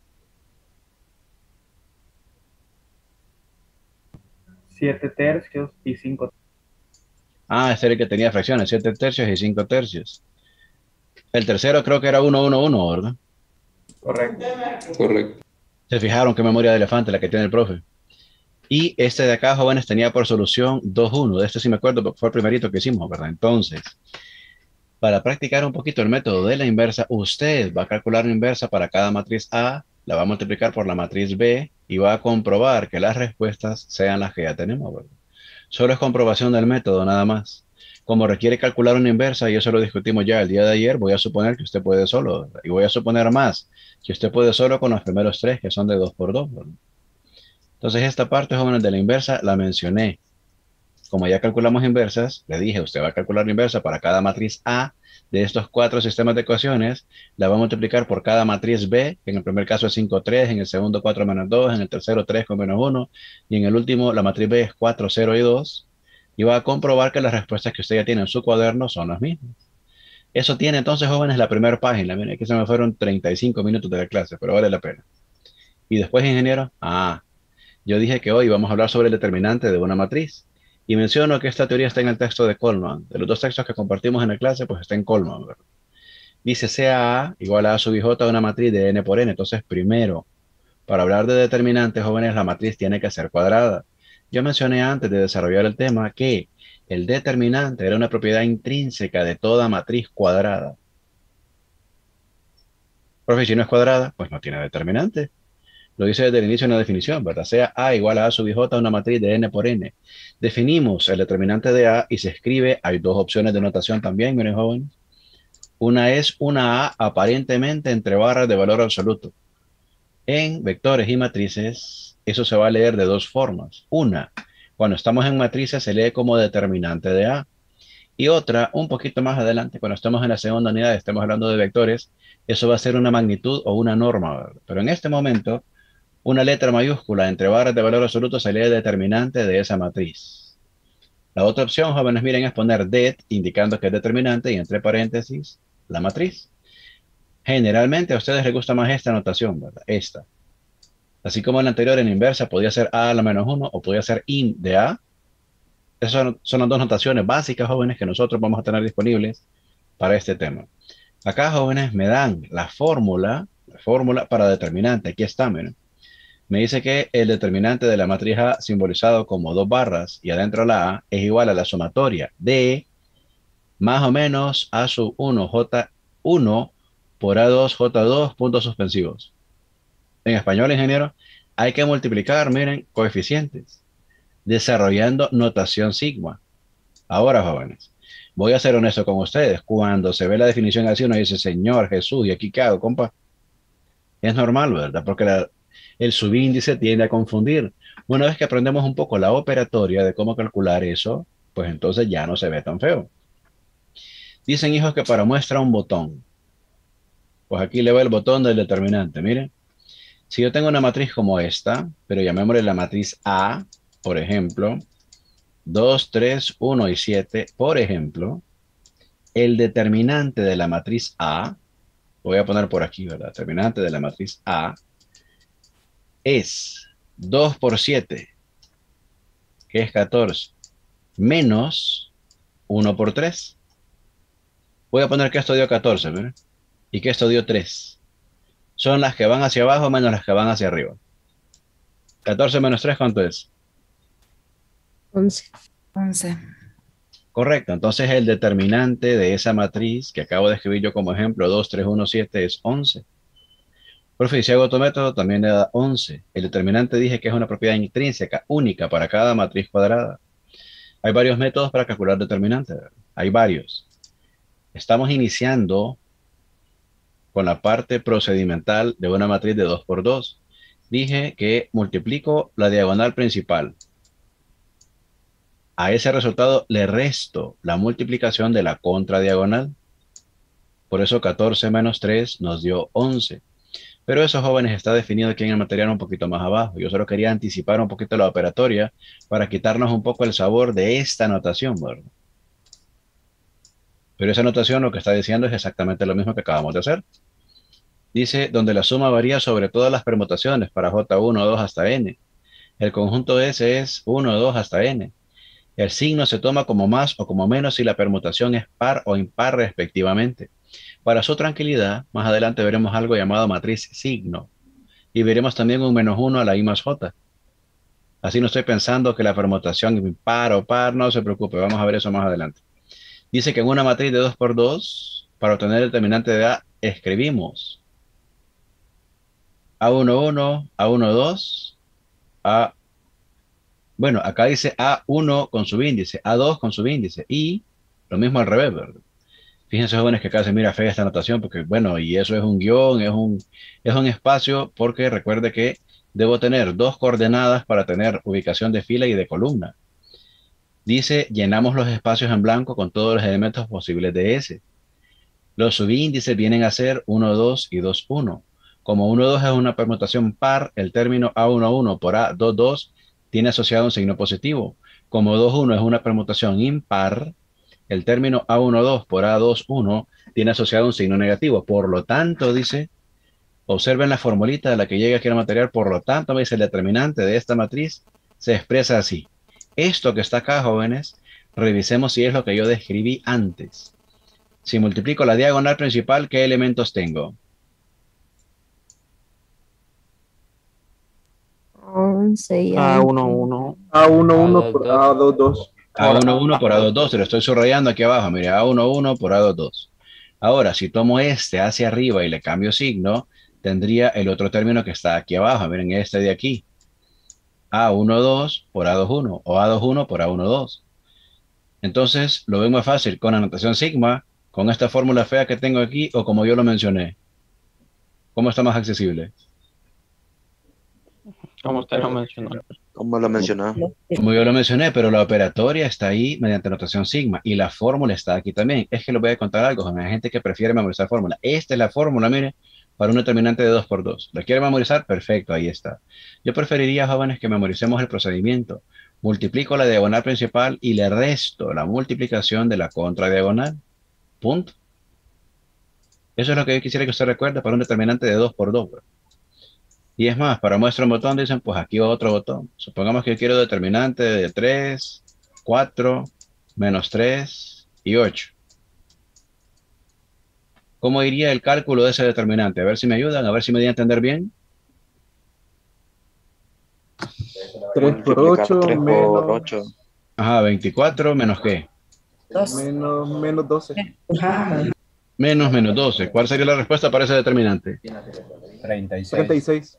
[SPEAKER 7] 7 tercios y 5.
[SPEAKER 1] Ah, este era el que tenía fracciones, 7 tercios y 5 tercios. El tercero creo que era 1, 1, 1, ¿verdad?
[SPEAKER 7] Correcto.
[SPEAKER 11] Correcto.
[SPEAKER 1] Se fijaron qué memoria de elefante la que tiene el profe. Y este de acá, jóvenes, tenía por solución 2, 1. De este sí me acuerdo porque fue el primerito que hicimos, ¿verdad? Entonces, para practicar un poquito el método de la inversa, usted va a calcular la inversa para cada matriz A, la va a multiplicar por la matriz B y va a comprobar que las respuestas sean las que ya tenemos, ¿verdad? Solo es comprobación del método, nada más. Como requiere calcular una inversa, y eso lo discutimos ya el día de ayer, voy a suponer que usted puede solo, ¿verdad? Y voy a suponer más, que usted puede solo con los primeros 3, que son de 2 por 2, ¿verdad? Entonces esta parte, jóvenes, de la inversa la mencioné. Como ya calculamos inversas, le dije, usted va a calcular la inversa para cada matriz A de estos 4 sistemas de ecuaciones, la va a multiplicar por cada matriz B, que en el primer caso es 5, 3, en el segundo 4 menos 2, en el tercero 3 con menos 1, y en el último la matriz B es 4, 0 y 2, y va a comprobar que las respuestas que usted ya tiene en su cuaderno son las mismas. Eso tiene entonces, jóvenes, la primera página. Miren, aquí se me fueron 35 minutos de la clase, pero vale la pena. Y después, ingeniero, yo dije que hoy vamos a hablar sobre el determinante de una matriz. Y menciono que esta teoría está en el texto de Coleman. De los 2 textos que compartimos en la clase, pues está en Coleman, ¿verdad? Dice sea A igual a sub j una matriz de n por n. Entonces, primero, para hablar de determinantes, jóvenes, la matriz tiene que ser cuadrada. Yo mencioné antes de desarrollar el tema que el determinante era una propiedad intrínseca de toda matriz cuadrada. Profe, si no es cuadrada, pues no tiene determinante. Lo dice desde el inicio en la definición, ¿verdad? Sea A igual a sub j una matriz de n por n. Definimos el determinante de A y se escribe, hay 2 opciones de notación también, miren, jóvenes. Una es una A aparentemente entre barras de valor absoluto. En vectores y matrices, eso se va a leer de 2 formas. Una, cuando estamos en matrices, se lee como determinante de A. Y otra, un poquito más adelante, cuando estamos en la segunda unidad, estamos hablando de vectores, eso va a ser una magnitud o una norma, ¿verdad? Pero en este momento, una letra mayúscula entre barras de valor absoluto se lee determinante de esa matriz. La otra opción, jóvenes, miren, es poner det, indicando que es determinante, y entre paréntesis, la matriz. Generalmente a ustedes les gusta más esta notación, ¿verdad? Esta. Así como en la anterior, en la inversa, podía ser a a la menos 1 o podía ser in de a. Esas son las dos notaciones básicas, jóvenes, que nosotros vamos a tener disponibles para este tema. Acá, jóvenes, me dan la fórmula para determinante. Aquí está, miren. Me dice que el determinante de la matriz A, simbolizado como 2 barras y adentro la A, es igual a la sumatoria de más o menos A sub 1 J1 por A2 J2 puntos suspensivos. En español, ingeniero, hay que multiplicar, miren, coeficientes, desarrollando notación sigma. Ahora, jóvenes, voy a ser honesto con ustedes. Cuando se ve la definición así, uno dice, Señor Jesús, ¿y aquí qué hago, compa? Es normal, ¿verdad? Porque el subíndice tiende a confundir. Una vez que aprendemos un poco la operatoria de cómo calcular eso, pues entonces ya no se ve tan feo. Dicen, hijos, que para muestra un botón. Pues aquí le va el botón del determinante, miren. Si yo tengo una matriz como esta, pero llamémosle la matriz A, por ejemplo, 2, 3, 1 y 7, por ejemplo, el determinante de la matriz A, lo voy a poner por aquí, ¿verdad? Determinante de la matriz A es 2 por 7, que es 14, menos 1 por 3. Voy a poner que esto dio 14, miren, y que esto dio 3. Son las que van hacia abajo menos las que van hacia arriba. 14 menos 3, ¿cuánto es?
[SPEAKER 8] 11.
[SPEAKER 5] 11.
[SPEAKER 1] Correcto. Entonces el determinante de esa matriz que acabo de escribir yo como ejemplo, 2, 3, 1, 7, es 11. Profe, y si hago otro método, también le da 11. El determinante dije que es una propiedad intrínseca, única para cada matriz cuadrada. Hay varios métodos para calcular determinante, ¿verdad? Hay varios. Estamos iniciando con la parte procedimental de una matriz de 2 por 2. Dije que multiplico la diagonal principal. A ese resultado le resto la multiplicación de la contradiagonal. Por eso 14 menos 3 nos dio 11. Pero eso, jóvenes, está definido aquí en el material un poquito más abajo. Yo solo quería anticipar un poquito la operatoria para quitarnos un poco el sabor de esta notación, ¿verdad? Pero esa notación lo que está diciendo es exactamente lo mismo que acabamos de hacer. Dice, donde la suma varía sobre todas las permutaciones para J1, 2 hasta N. El conjunto S es 1, 2 hasta N. El signo se toma como más o como menos si la permutación es par o impar respectivamente. Para su tranquilidad, más adelante veremos algo llamado matriz signo. Y veremos también un menos 1 a la I más J. Así no estoy pensando que la permutación impar o par, no se preocupe, vamos a ver eso más adelante. Dice que en una matriz de 2 por 2, para obtener el determinante de A, escribimos A11, A12, A... Bueno, acá dice A1 con subíndice, A2 con subíndice, y lo mismo al revés, ¿verdad? Fíjense, jóvenes, que acá se mira fea esta anotación, porque, bueno, y eso es un guión, es un espacio, porque recuerde que debo tener 2 coordenadas para tener ubicación de fila y de columna. Dice, llenamos los espacios en blanco con todos los elementos posibles de S. Los subíndices vienen a ser 1, 2 y 2, 1. Como 1, 2 es una permutación par, el término A1, 1 por A2, 2 tiene asociado un signo positivo. Como 2, 1 es una permutación impar, el término A1, 2 por A2, 1 tiene asociado un signo negativo. Por lo tanto, dice, observen la formulita de la que llega aquí al material, por lo tanto, me dice, el determinante de esta matriz se expresa así. Esto que está acá, jóvenes, revisemos si es lo que yo describí antes. Si multiplico la diagonal principal, ¿qué elementos tengo?
[SPEAKER 8] 11 y
[SPEAKER 4] A11.
[SPEAKER 3] A11 por A22.
[SPEAKER 1] A11 por A22, se lo estoy subrayando aquí abajo. Mire, A11 por A22. Ahora, si tomo este hacia arriba y le cambio signo, tendría el otro término que está aquí abajo. Miren este de aquí. A12 por A21 o A21 por A12. Entonces, lo veo más fácil con la notación sigma, con esta fórmula fea que tengo aquí, o como yo lo mencioné. ¿Cómo está más accesible?
[SPEAKER 4] Como usted lo mencionó.
[SPEAKER 12] ¿Cómo lo mencionó?
[SPEAKER 1] Como yo lo mencioné, pero la operatoria está ahí mediante notación sigma y la fórmula está aquí también. Es que les voy a contar algo, hay gente que prefiere memorizar fórmula. Esta es la fórmula, mire, para un determinante de 2 por 2. ¿La quiere memorizar? Perfecto, ahí está. Yo preferiría, jóvenes, que memoricemos el procedimiento. Multiplico la diagonal principal y le resto la multiplicación de la contradiagonal. Punto. Eso es lo que yo quisiera que usted recuerde para un determinante de 2 por 2. Y es más, para muestra un botón, dicen, pues aquí va otro botón. Supongamos que yo quiero determinante de 3, 4, menos 3 y 8. ¿Cómo iría el cálculo de ese determinante? A ver si me ayudan, a ver si me di a entender bien.
[SPEAKER 5] 3 por 8
[SPEAKER 11] 3 por
[SPEAKER 5] menos,
[SPEAKER 11] 8.
[SPEAKER 1] Ajá, 24 menos ¿qué?
[SPEAKER 5] menos 12.
[SPEAKER 1] Menos 12. ¿Cuál sería la respuesta para ese determinante?
[SPEAKER 7] 36.
[SPEAKER 5] 36.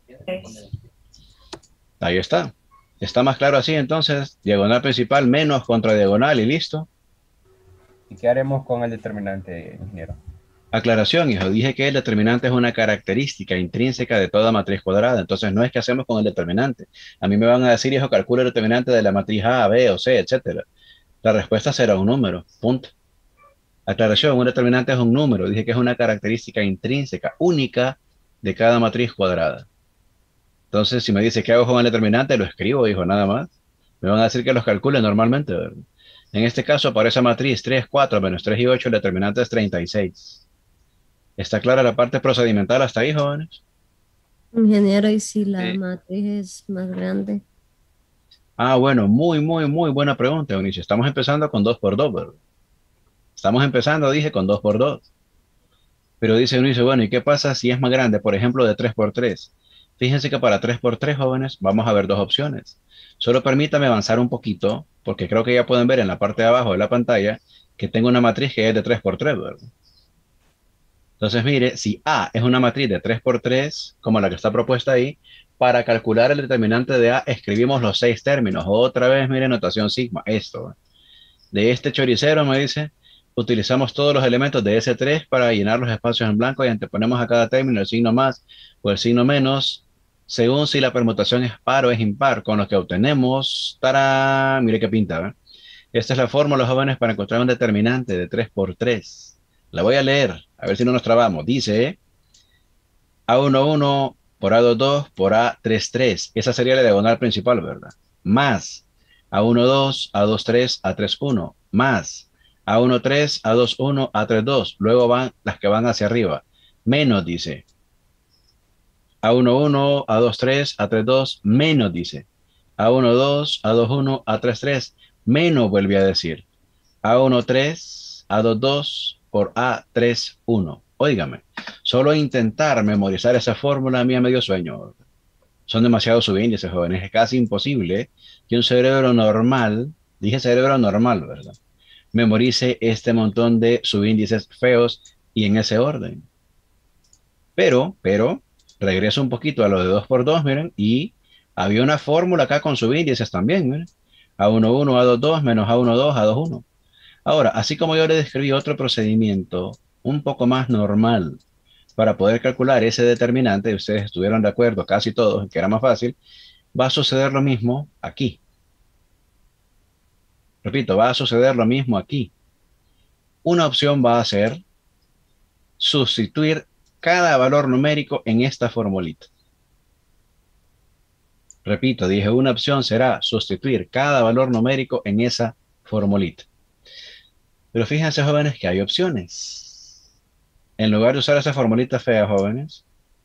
[SPEAKER 1] Ahí está. ¿Está más claro así entonces? Diagonal principal menos contra diagonal y listo.
[SPEAKER 7] ¿Y qué haremos con el determinante, ingeniero?
[SPEAKER 1] Aclaración, hijo. Dije que el determinante es una característica intrínseca de toda matriz cuadrada. Entonces no es que hacemos con el determinante. A mí me van a decir, hijo, calcula el determinante de la matriz A, B o C, etcétera. La respuesta será un número. Punto. Aclaración, un determinante es un número. Dije que es una característica intrínseca, única de cada matriz cuadrada. Entonces, si me dice qué hago con el determinante, lo escribo, hijo, nada más. Me van a decir que los calcule normalmente, ¿verdad? En este caso, para esa matriz 3, 4, menos 3 y 8, el determinante es 36. ¿Está clara la parte procedimental hasta ahí, jóvenes?
[SPEAKER 8] Ingeniero, ¿y si la
[SPEAKER 11] Sí.
[SPEAKER 8] matriz es más grande?
[SPEAKER 1] Ah, bueno, muy buena pregunta, Eunice. Estamos empezando con 2 por 2, ¿verdad? Estamos empezando, dije, con 2 por 2. Pero dice Eunice, bueno, ¿y qué pasa si es más grande, por ejemplo, de 3 por 3? Fíjense que para 3 por 3, jóvenes, vamos a ver dos opciones. Solo permítame avanzar un poquito, porque creo que ya pueden ver en la parte de abajo de la pantalla que tengo una matriz que es de 3 por 3, ¿verdad? Entonces, mire, si A es una matriz de 3 por 3, como la que está propuesta ahí, para calcular el determinante de A, escribimos los 6 términos. Otra vez, mire, notación sigma, esto. De este choricero, me dice, utilizamos todos los elementos de S3 para llenar los espacios en blanco y anteponemos a cada término el signo más o el signo menos, según si la permutación es par o es impar, con lo que obtenemos, ¡tarán! Mire qué pinta, ¿verdad? Esta es la fórmula, jóvenes, para encontrar un determinante de 3 por 3. La voy a leer, a ver si no nos trabamos. Dice A11 por A22 por A33. Esa sería la diagonal principal, ¿verdad? Más A12, A23, A31. Más A13, A21, A32. Luego van las que van hacia arriba. Menos, dice. A11, A23, A32. Menos, dice. A12, A21, A33. Menos, vuelve a decir. A13, A22 por A31. Óigame, solo intentar memorizar esa fórmula a mí me dio sueño. Son demasiados subíndices, jóvenes. Es casi imposible que un cerebro normal, dije cerebro normal, ¿verdad?, memorice este montón de subíndices feos y en ese orden. Pero, regreso un poquito a lo de 2 por 2, miren, y había una fórmula acá con subíndices también, miren. A11, A22 menos A12, A21. Ahora, así como yo le describí otro procedimiento un poco más normal para poder calcular ese determinante, y ustedes estuvieron de acuerdo, casi todos, en que era más fácil, va a suceder lo mismo aquí. Repito, va a suceder lo mismo aquí. Una opción va a ser sustituir cada valor numérico en esta formulita. Repito, dije, una opción será sustituir cada valor numérico en esa formulita. Pero fíjense, jóvenes, que hay opciones. En lugar de usar esa formulita fea, jóvenes,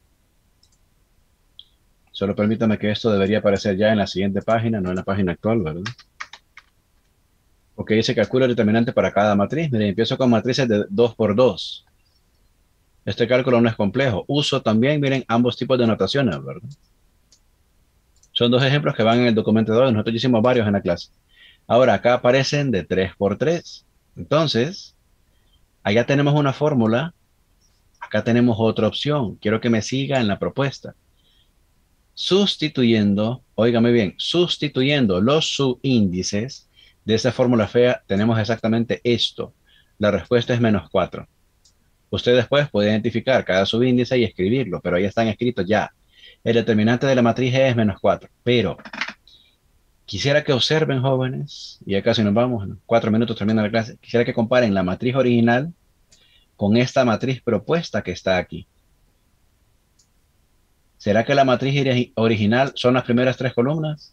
[SPEAKER 1] solo permítame que esto debería aparecer ya en la siguiente página, no en la página actual, ¿verdad? Porque dice calcula el determinante para cada matriz. Miren, empiezo con matrices de 2 por 2. Este cálculo no es complejo. Uso también, miren, ambos tipos de notaciones, ¿verdad? Son dos ejemplos que van en el documento de hoy. Nosotros hicimos varios en la clase. Ahora, acá aparecen de 3 por 3. Entonces, allá tenemos una fórmula. Acá tenemos otra opción. Quiero que me siga en la propuesta. Sustituyendo, óigame bien, sustituyendo los subíndices de esa fórmula fea, tenemos exactamente esto. La respuesta es menos 4. Usted después puede identificar cada subíndice y escribirlo, pero ahí están escritos ya. El determinante de la matriz es menos 4. Pero quisiera que observen, jóvenes, y ya casi nos vamos, en 4 minutos termina la clase. Quisiera que comparen la matriz original con esta matriz propuesta que está aquí. ¿Será que la matriz original son las primeras 3 columnas?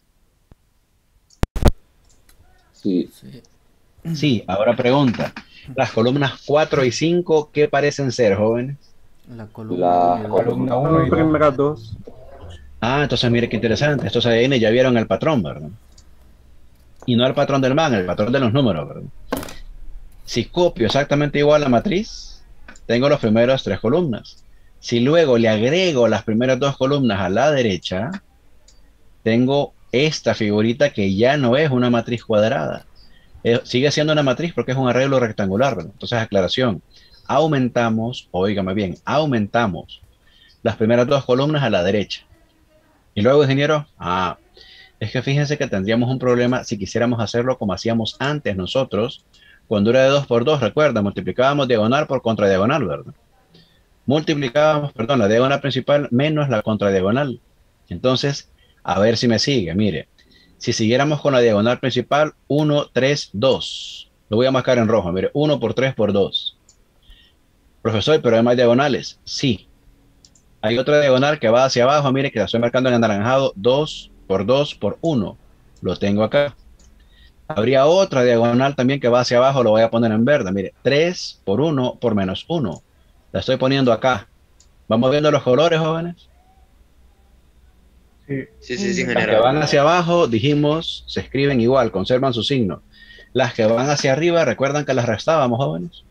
[SPEAKER 5] Sí.
[SPEAKER 1] Sí, ahora pregunta. Las columnas 4 y 5, ¿qué parecen ser, jóvenes?
[SPEAKER 2] La columna
[SPEAKER 5] La
[SPEAKER 2] 1 y 2.
[SPEAKER 7] Columna 1 y 2.
[SPEAKER 5] primeras dos.
[SPEAKER 1] Ah, entonces mire qué interesante. Estos ADN ya vieron el patrón, ¿verdad? Y no el patrón del man, el patrón de los números, ¿verdad? Si copio exactamente igual la matriz, tengo las primeras 3 columnas. Si luego le agrego las primeras 2 columnas a la derecha, tengo esta figurita que ya no es una matriz cuadrada. Sigue siendo una matriz porque es un arreglo rectangular, ¿verdad? Entonces, aclaración. Aumentamos, óigame bien, aumentamos las primeras 2 columnas a la derecha. Y luego, ingeniero, es que fíjense que tendríamos un problema si quisiéramos hacerlo como hacíamos antes nosotros, cuando era de 2 por 2, recuerda, multiplicábamos diagonal por contradiagonal, ¿verdad? Multiplicábamos, perdón, la diagonal principal menos la contradiagonal. Entonces, a ver si me sigue, mire. Si siguiéramos con la diagonal principal, 1, 3, 2. Lo voy a marcar en rojo, mire, 1 por 3 por 2. Profesor, pero hay más diagonales. Sí. Hay otra diagonal que va hacia abajo, mire que la estoy marcando en anaranjado, 2 por 2 por 1. Lo tengo acá. Habría otra diagonal también que va hacia abajo, lo voy a poner en verde. Mire, 3 por 1 por menos 1. La estoy poniendo acá. ¿Vamos viendo los colores, jóvenes?
[SPEAKER 10] Sí,
[SPEAKER 1] Las que van hacia abajo, dijimos, se escriben igual, conservan su signo. Las que van hacia arriba, recuerdan que las restábamos, jóvenes.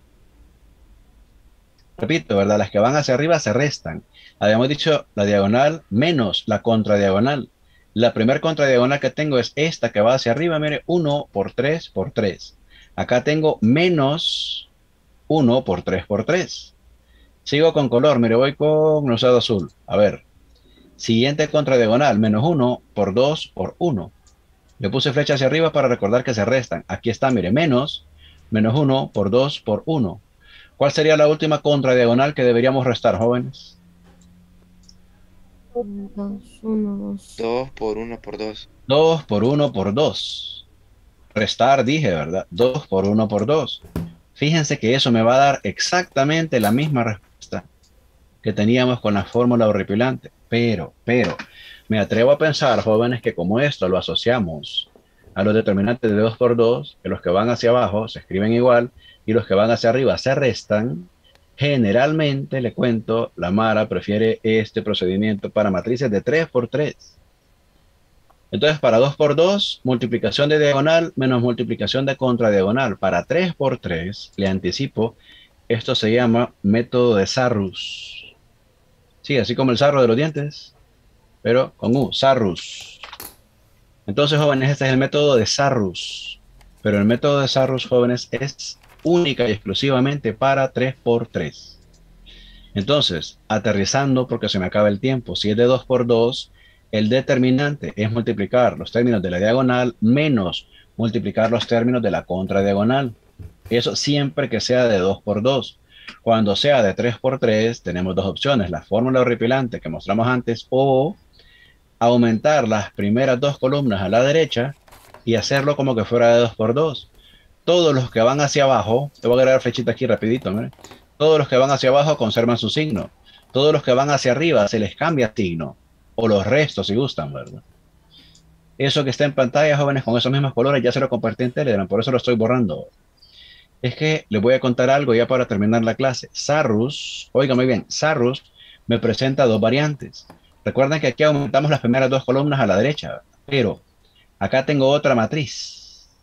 [SPEAKER 1] Repito, ¿verdad? Las que van hacia arriba se restan. Habíamos dicho la diagonal menos la contradiagonal. La primera contradiagonal que tengo es esta que va hacia arriba, mire, 1 por 3 por 3. Acá tengo menos 1 por 3 por 3. Sigo con color, mire, voy con rosado azul. A ver, siguiente contradiagonal, menos 1 por 2 por 1. Le puse flecha hacia arriba para recordar que se restan. Aquí está, mire, menos 1 por 2 por 1. ¿Cuál sería la última contradiagonal que deberíamos restar, jóvenes?
[SPEAKER 8] 2, 1, 2.
[SPEAKER 12] 2 por 1 por 2.
[SPEAKER 1] 2 por 1 por 2. Restar, dije, ¿verdad? 2 por 1 por 2. Fíjense que eso me va a dar exactamente la misma respuesta que teníamos con la fórmula horripilante. Pero, me atrevo a pensar, jóvenes, que como esto lo asociamos a los determinantes de 2 por 2, que los que van hacia abajo se escriben igual y los que van hacia arriba se restan, generalmente, le cuento, la Mara prefiere este procedimiento para matrices de 3 por 3. Entonces, para 2 por 2, multiplicación de diagonal menos multiplicación de contradiagonal. Para 3 por 3, le anticipo, esto se llama método de Sarrus. Sí, así como el sarro de los dientes, pero con U, Sarrus. Entonces, jóvenes, este es el método de Sarrus. Pero el método de Sarrus, jóvenes, es única y exclusivamente para 3 por 3. Entonces, aterrizando porque se me acaba el tiempo, si es de 2 por 2, el determinante es multiplicar los términos de la diagonal menos multiplicar los términos de la contradiagonal. Eso siempre que sea de 2 por 2. Cuando sea de 3 por 3, tenemos dos opciones, la fórmula horripilante que mostramos antes o aumentar las primeras 2 columnas a la derecha y hacerlo como que fuera de 2 por 2. Todos los que van hacia abajo, te voy a agregar flechita aquí rapidito, ¿no? Todos los que van hacia abajo conservan su signo. Todos los que van hacia arriba se les cambia signo. O los restos si gustan, ¿verdad? Eso que está en pantalla, jóvenes, con esos mismos colores, ya se lo compartí en Telegram, por eso lo estoy borrando. Es que les voy a contar algo ya para terminar la clase. Sarrus, óigame bien, Sarrus me presenta dos variantes. Recuerden que aquí aumentamos las primeras 2 columnas a la derecha, pero acá tengo otra matriz.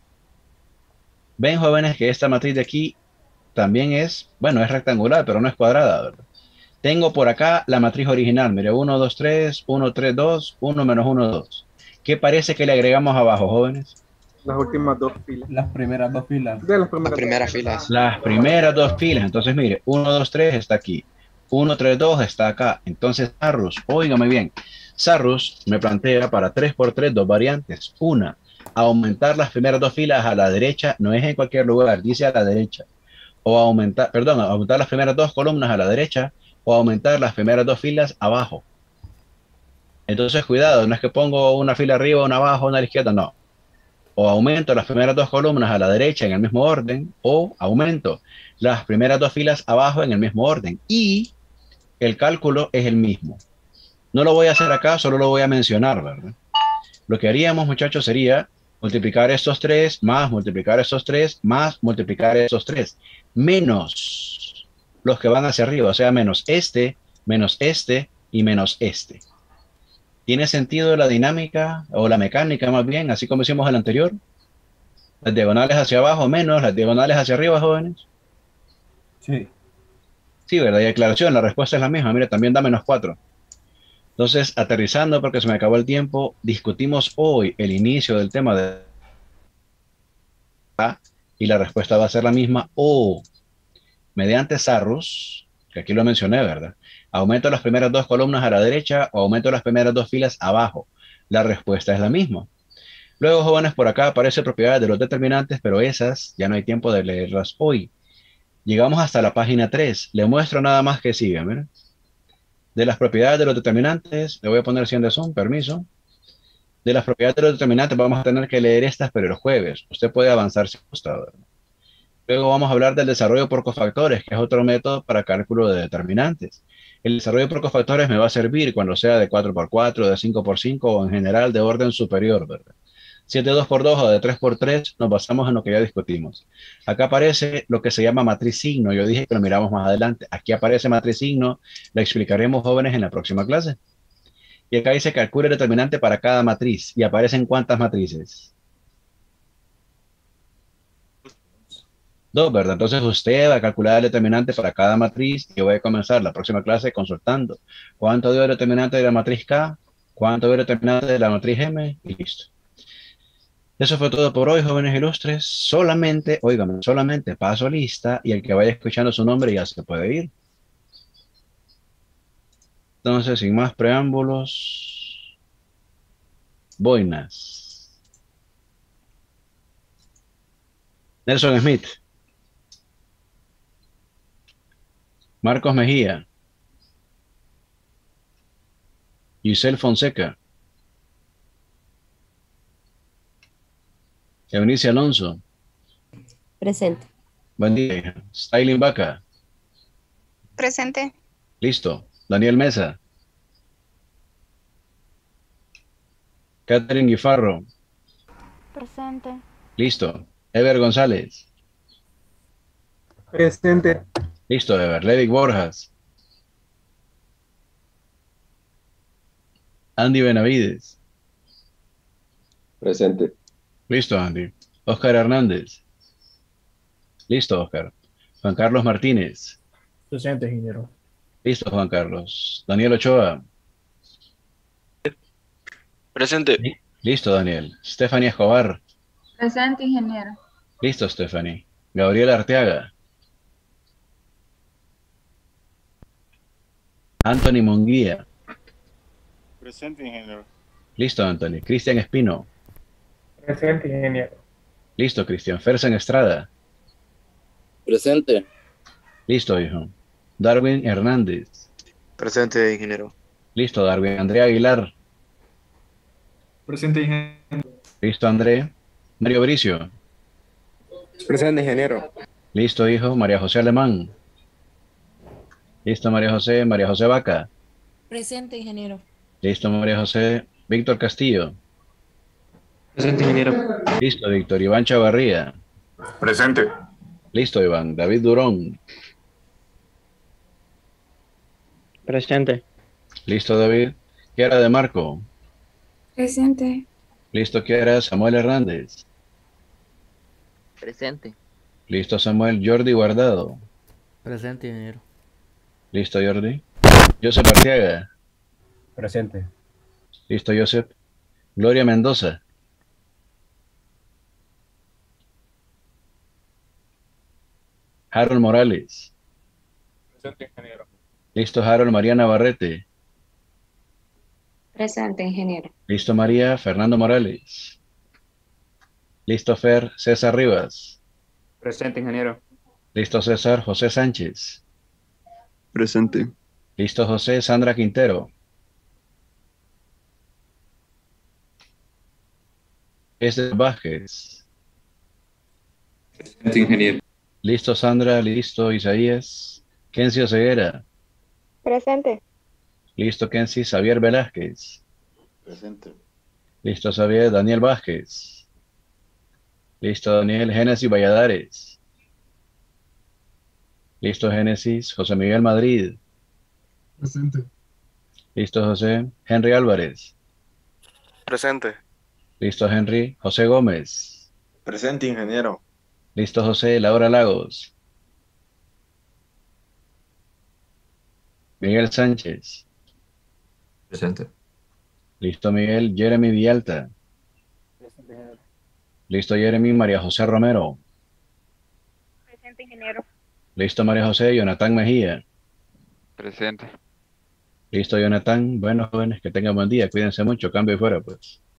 [SPEAKER 1] Ven, jóvenes, que esta matriz de aquí también es, bueno, es rectangular, pero no es cuadrada, ¿verdad? Tengo por acá la matriz original, mire, 1, 2, 3, 1, 3, 2, 1 menos 1, 2. ¿Qué parece que le agregamos abajo, jóvenes?
[SPEAKER 5] Las últimas 2 filas.
[SPEAKER 7] Las primeras 2 filas.
[SPEAKER 5] De las
[SPEAKER 12] primeras filas.
[SPEAKER 1] Las primeras 2 filas. Entonces, mire, 1, 2, 3 está aquí. 1, 3, 2 está acá. Entonces, Sarrus, óigame bien. Sarrus me plantea para 3 por 3 dos variantes. Una, aumentar las primeras 2 filas a la derecha, no es en cualquier lugar, dice a la derecha. O aumentar las primeras 2 columnas a la derecha o aumentar las primeras 2 filas abajo. Entonces, cuidado, no es que pongo una fila arriba, una abajo, una a la izquierda, no. O aumento las primeras 2 columnas a la derecha en el mismo orden, o aumento las primeras 2 filas abajo en el mismo orden. Y el cálculo es el mismo. No lo voy a hacer acá, solo lo voy a mencionar, ¿verdad? Lo que haríamos, muchachos, sería multiplicar estos 3, más multiplicar estos 3, más multiplicar estos 3, menos los que van hacia arriba, o sea, menos este y menos este. ¿Tiene sentido la dinámica o la mecánica más bien, así como hicimos el anterior? Las diagonales hacia abajo menos las diagonales hacia arriba, jóvenes.
[SPEAKER 7] Sí.
[SPEAKER 1] Sí, ¿verdad? Y aclaración, la respuesta es la misma. Mira, también da -4. Entonces, aterrizando, porque se me acabó el tiempo, discutimos hoy el inicio del tema de A y la respuesta va a ser la misma. O, mediante Sarrus, que aquí lo mencioné, ¿verdad? Aumento las primeras dos columnas a la derecha o aumento las primeras dos filas abajo. La respuesta es la misma. Luego, jóvenes, por acá aparece propiedades de los determinantes, pero esas ya no hay tiempo de leerlas hoy. Llegamos hasta la página 3. Le muestro nada más que sigue, miren. De las propiedades de los determinantes, le voy a poner 100 de zoom, permiso. De las propiedades de los determinantes vamos a tener que leer estas, pero el jueves. Usted puede avanzar si gusta, ¿verdad? Luego vamos a hablar del desarrollo por cofactores, que es otro método para cálculo de determinantes. El desarrollo por cofactores me va a servir cuando sea de 4x4, de 5x5 o en general de orden superior, ¿verdad? Si es de 2x2 o de 3x3, nos basamos en lo que ya discutimos. Acá aparece lo que se llama matriz signo. Yo dije que lo miramos más adelante. Aquí aparece matriz signo. La explicaremos, jóvenes, en la próxima clase. Y acá dice calcula el determinante para cada matriz. ¿Y aparecen cuántas matrices? 2, ¿verdad? Entonces usted va a calcular el determinante para cada matriz. Yo voy a comenzar la próxima clase consultando cuánto dio el determinante de la matriz K, cuánto dio el determinante de la matriz M, y listo. Eso fue todo por hoy, jóvenes ilustres. Solamente, óigame, solamente paso lista y el que vaya escuchando su nombre ya se puede ir. Entonces, sin más preámbulos, boinas. Nelson Smith. Marcos Mejía. Giselle Fonseca. Eunice Alonso.
[SPEAKER 8] Presente.
[SPEAKER 1] Buen día, hija. Styling Vaca.
[SPEAKER 13] Presente.
[SPEAKER 1] Listo. Daniel Mesa. Catherine Guifarro.
[SPEAKER 13] Presente.
[SPEAKER 1] Listo. Ever González.
[SPEAKER 5] Presente.
[SPEAKER 1] Listo, Ever. Levic Borjas. Andy Benavides.
[SPEAKER 14] Presente.
[SPEAKER 1] Listo, Andy. Oscar Hernández. Listo, Oscar. Juan Carlos Martínez.
[SPEAKER 15] Presente, ingeniero.
[SPEAKER 1] Listo, Juan Carlos. Daniel Ochoa.
[SPEAKER 16] Presente.
[SPEAKER 1] Listo, Daniel. Stephanie Escobar.
[SPEAKER 6] Presente, ingeniero.
[SPEAKER 1] Listo, Stephanie. Gabriel Arteaga. Anthony Munguía.
[SPEAKER 17] Presente, ingeniero.
[SPEAKER 1] Listo, Anthony. Cristian Espino.
[SPEAKER 5] Presente, ingeniero.
[SPEAKER 1] Listo, Cristian. Fersen Estrada.
[SPEAKER 18] Presente.
[SPEAKER 1] Listo, hijo. Darwin Hernández.
[SPEAKER 12] Presente, ingeniero.
[SPEAKER 1] Listo, Darwin. Andrea Aguilar.
[SPEAKER 10] Presente, ingeniero.
[SPEAKER 1] Listo, André. Mario Bricio.
[SPEAKER 12] Presente, ingeniero.
[SPEAKER 1] Listo, hijo. María José Alemán. Listo, María José. María José Vaca.
[SPEAKER 19] Presente, ingeniero.
[SPEAKER 1] Listo, María José. Víctor Castillo.
[SPEAKER 4] Presente, ingeniero.
[SPEAKER 1] Listo, Víctor. Iván Chavarría.
[SPEAKER 17] Presente.
[SPEAKER 1] Listo, Iván. David Durón.
[SPEAKER 4] Presente.
[SPEAKER 1] Listo, David. Kiara de Marco.
[SPEAKER 13] Presente.
[SPEAKER 1] Listo, Kiara. Samuel Hernández.
[SPEAKER 18] Presente.
[SPEAKER 1] Listo, Samuel. Jordi Guardado.
[SPEAKER 2] Presente, ingeniero.
[SPEAKER 1] Listo, Jordi. Joseph Arteaga.
[SPEAKER 7] Presente.
[SPEAKER 1] Listo, Joseph. Gloria Mendoza. Harold Morales.
[SPEAKER 5] Presente, ingeniero.
[SPEAKER 1] Listo, Harold. María Navarrete.
[SPEAKER 13] Presente, ingeniero.
[SPEAKER 1] Listo, María. Fernando Morales. Listo, Fer. César Rivas.
[SPEAKER 5] Presente, ingeniero.
[SPEAKER 1] Listo, César. José Sánchez.
[SPEAKER 14] Presente.
[SPEAKER 1] Listo, José. Sandra Quintero. Esther Vázquez.
[SPEAKER 14] Presente, ingeniero.
[SPEAKER 1] Listo, Sandra. Listo, Isaías. Kenzie Ceguera.
[SPEAKER 13] Presente.
[SPEAKER 1] Listo, Kenzie. Xavier Velázquez.
[SPEAKER 17] Presente.
[SPEAKER 1] Listo, Xavier. Daniel Vázquez. Listo, Daniel. Génesis Valladares. Listo, Génesis. José Miguel Madrid.
[SPEAKER 15] Presente.
[SPEAKER 1] Listo, José. Henry Álvarez.
[SPEAKER 12] Presente.
[SPEAKER 1] Listo, Henry. José Gómez.
[SPEAKER 12] Presente, ingeniero.
[SPEAKER 1] Listo, José. Laura Lagos. Miguel Sánchez.
[SPEAKER 16] Presente.
[SPEAKER 1] Listo, Miguel. Jeremy Villalta. Listo, Jeremy. María José Romero.
[SPEAKER 13] Presente, ingeniero.
[SPEAKER 1] Listo, María José. Jonathan Mejía.
[SPEAKER 11] Presente.
[SPEAKER 1] Listo, Jonathan. Bueno, jóvenes, que tengan buen día. Cuídense mucho. Cambio y fuera, pues.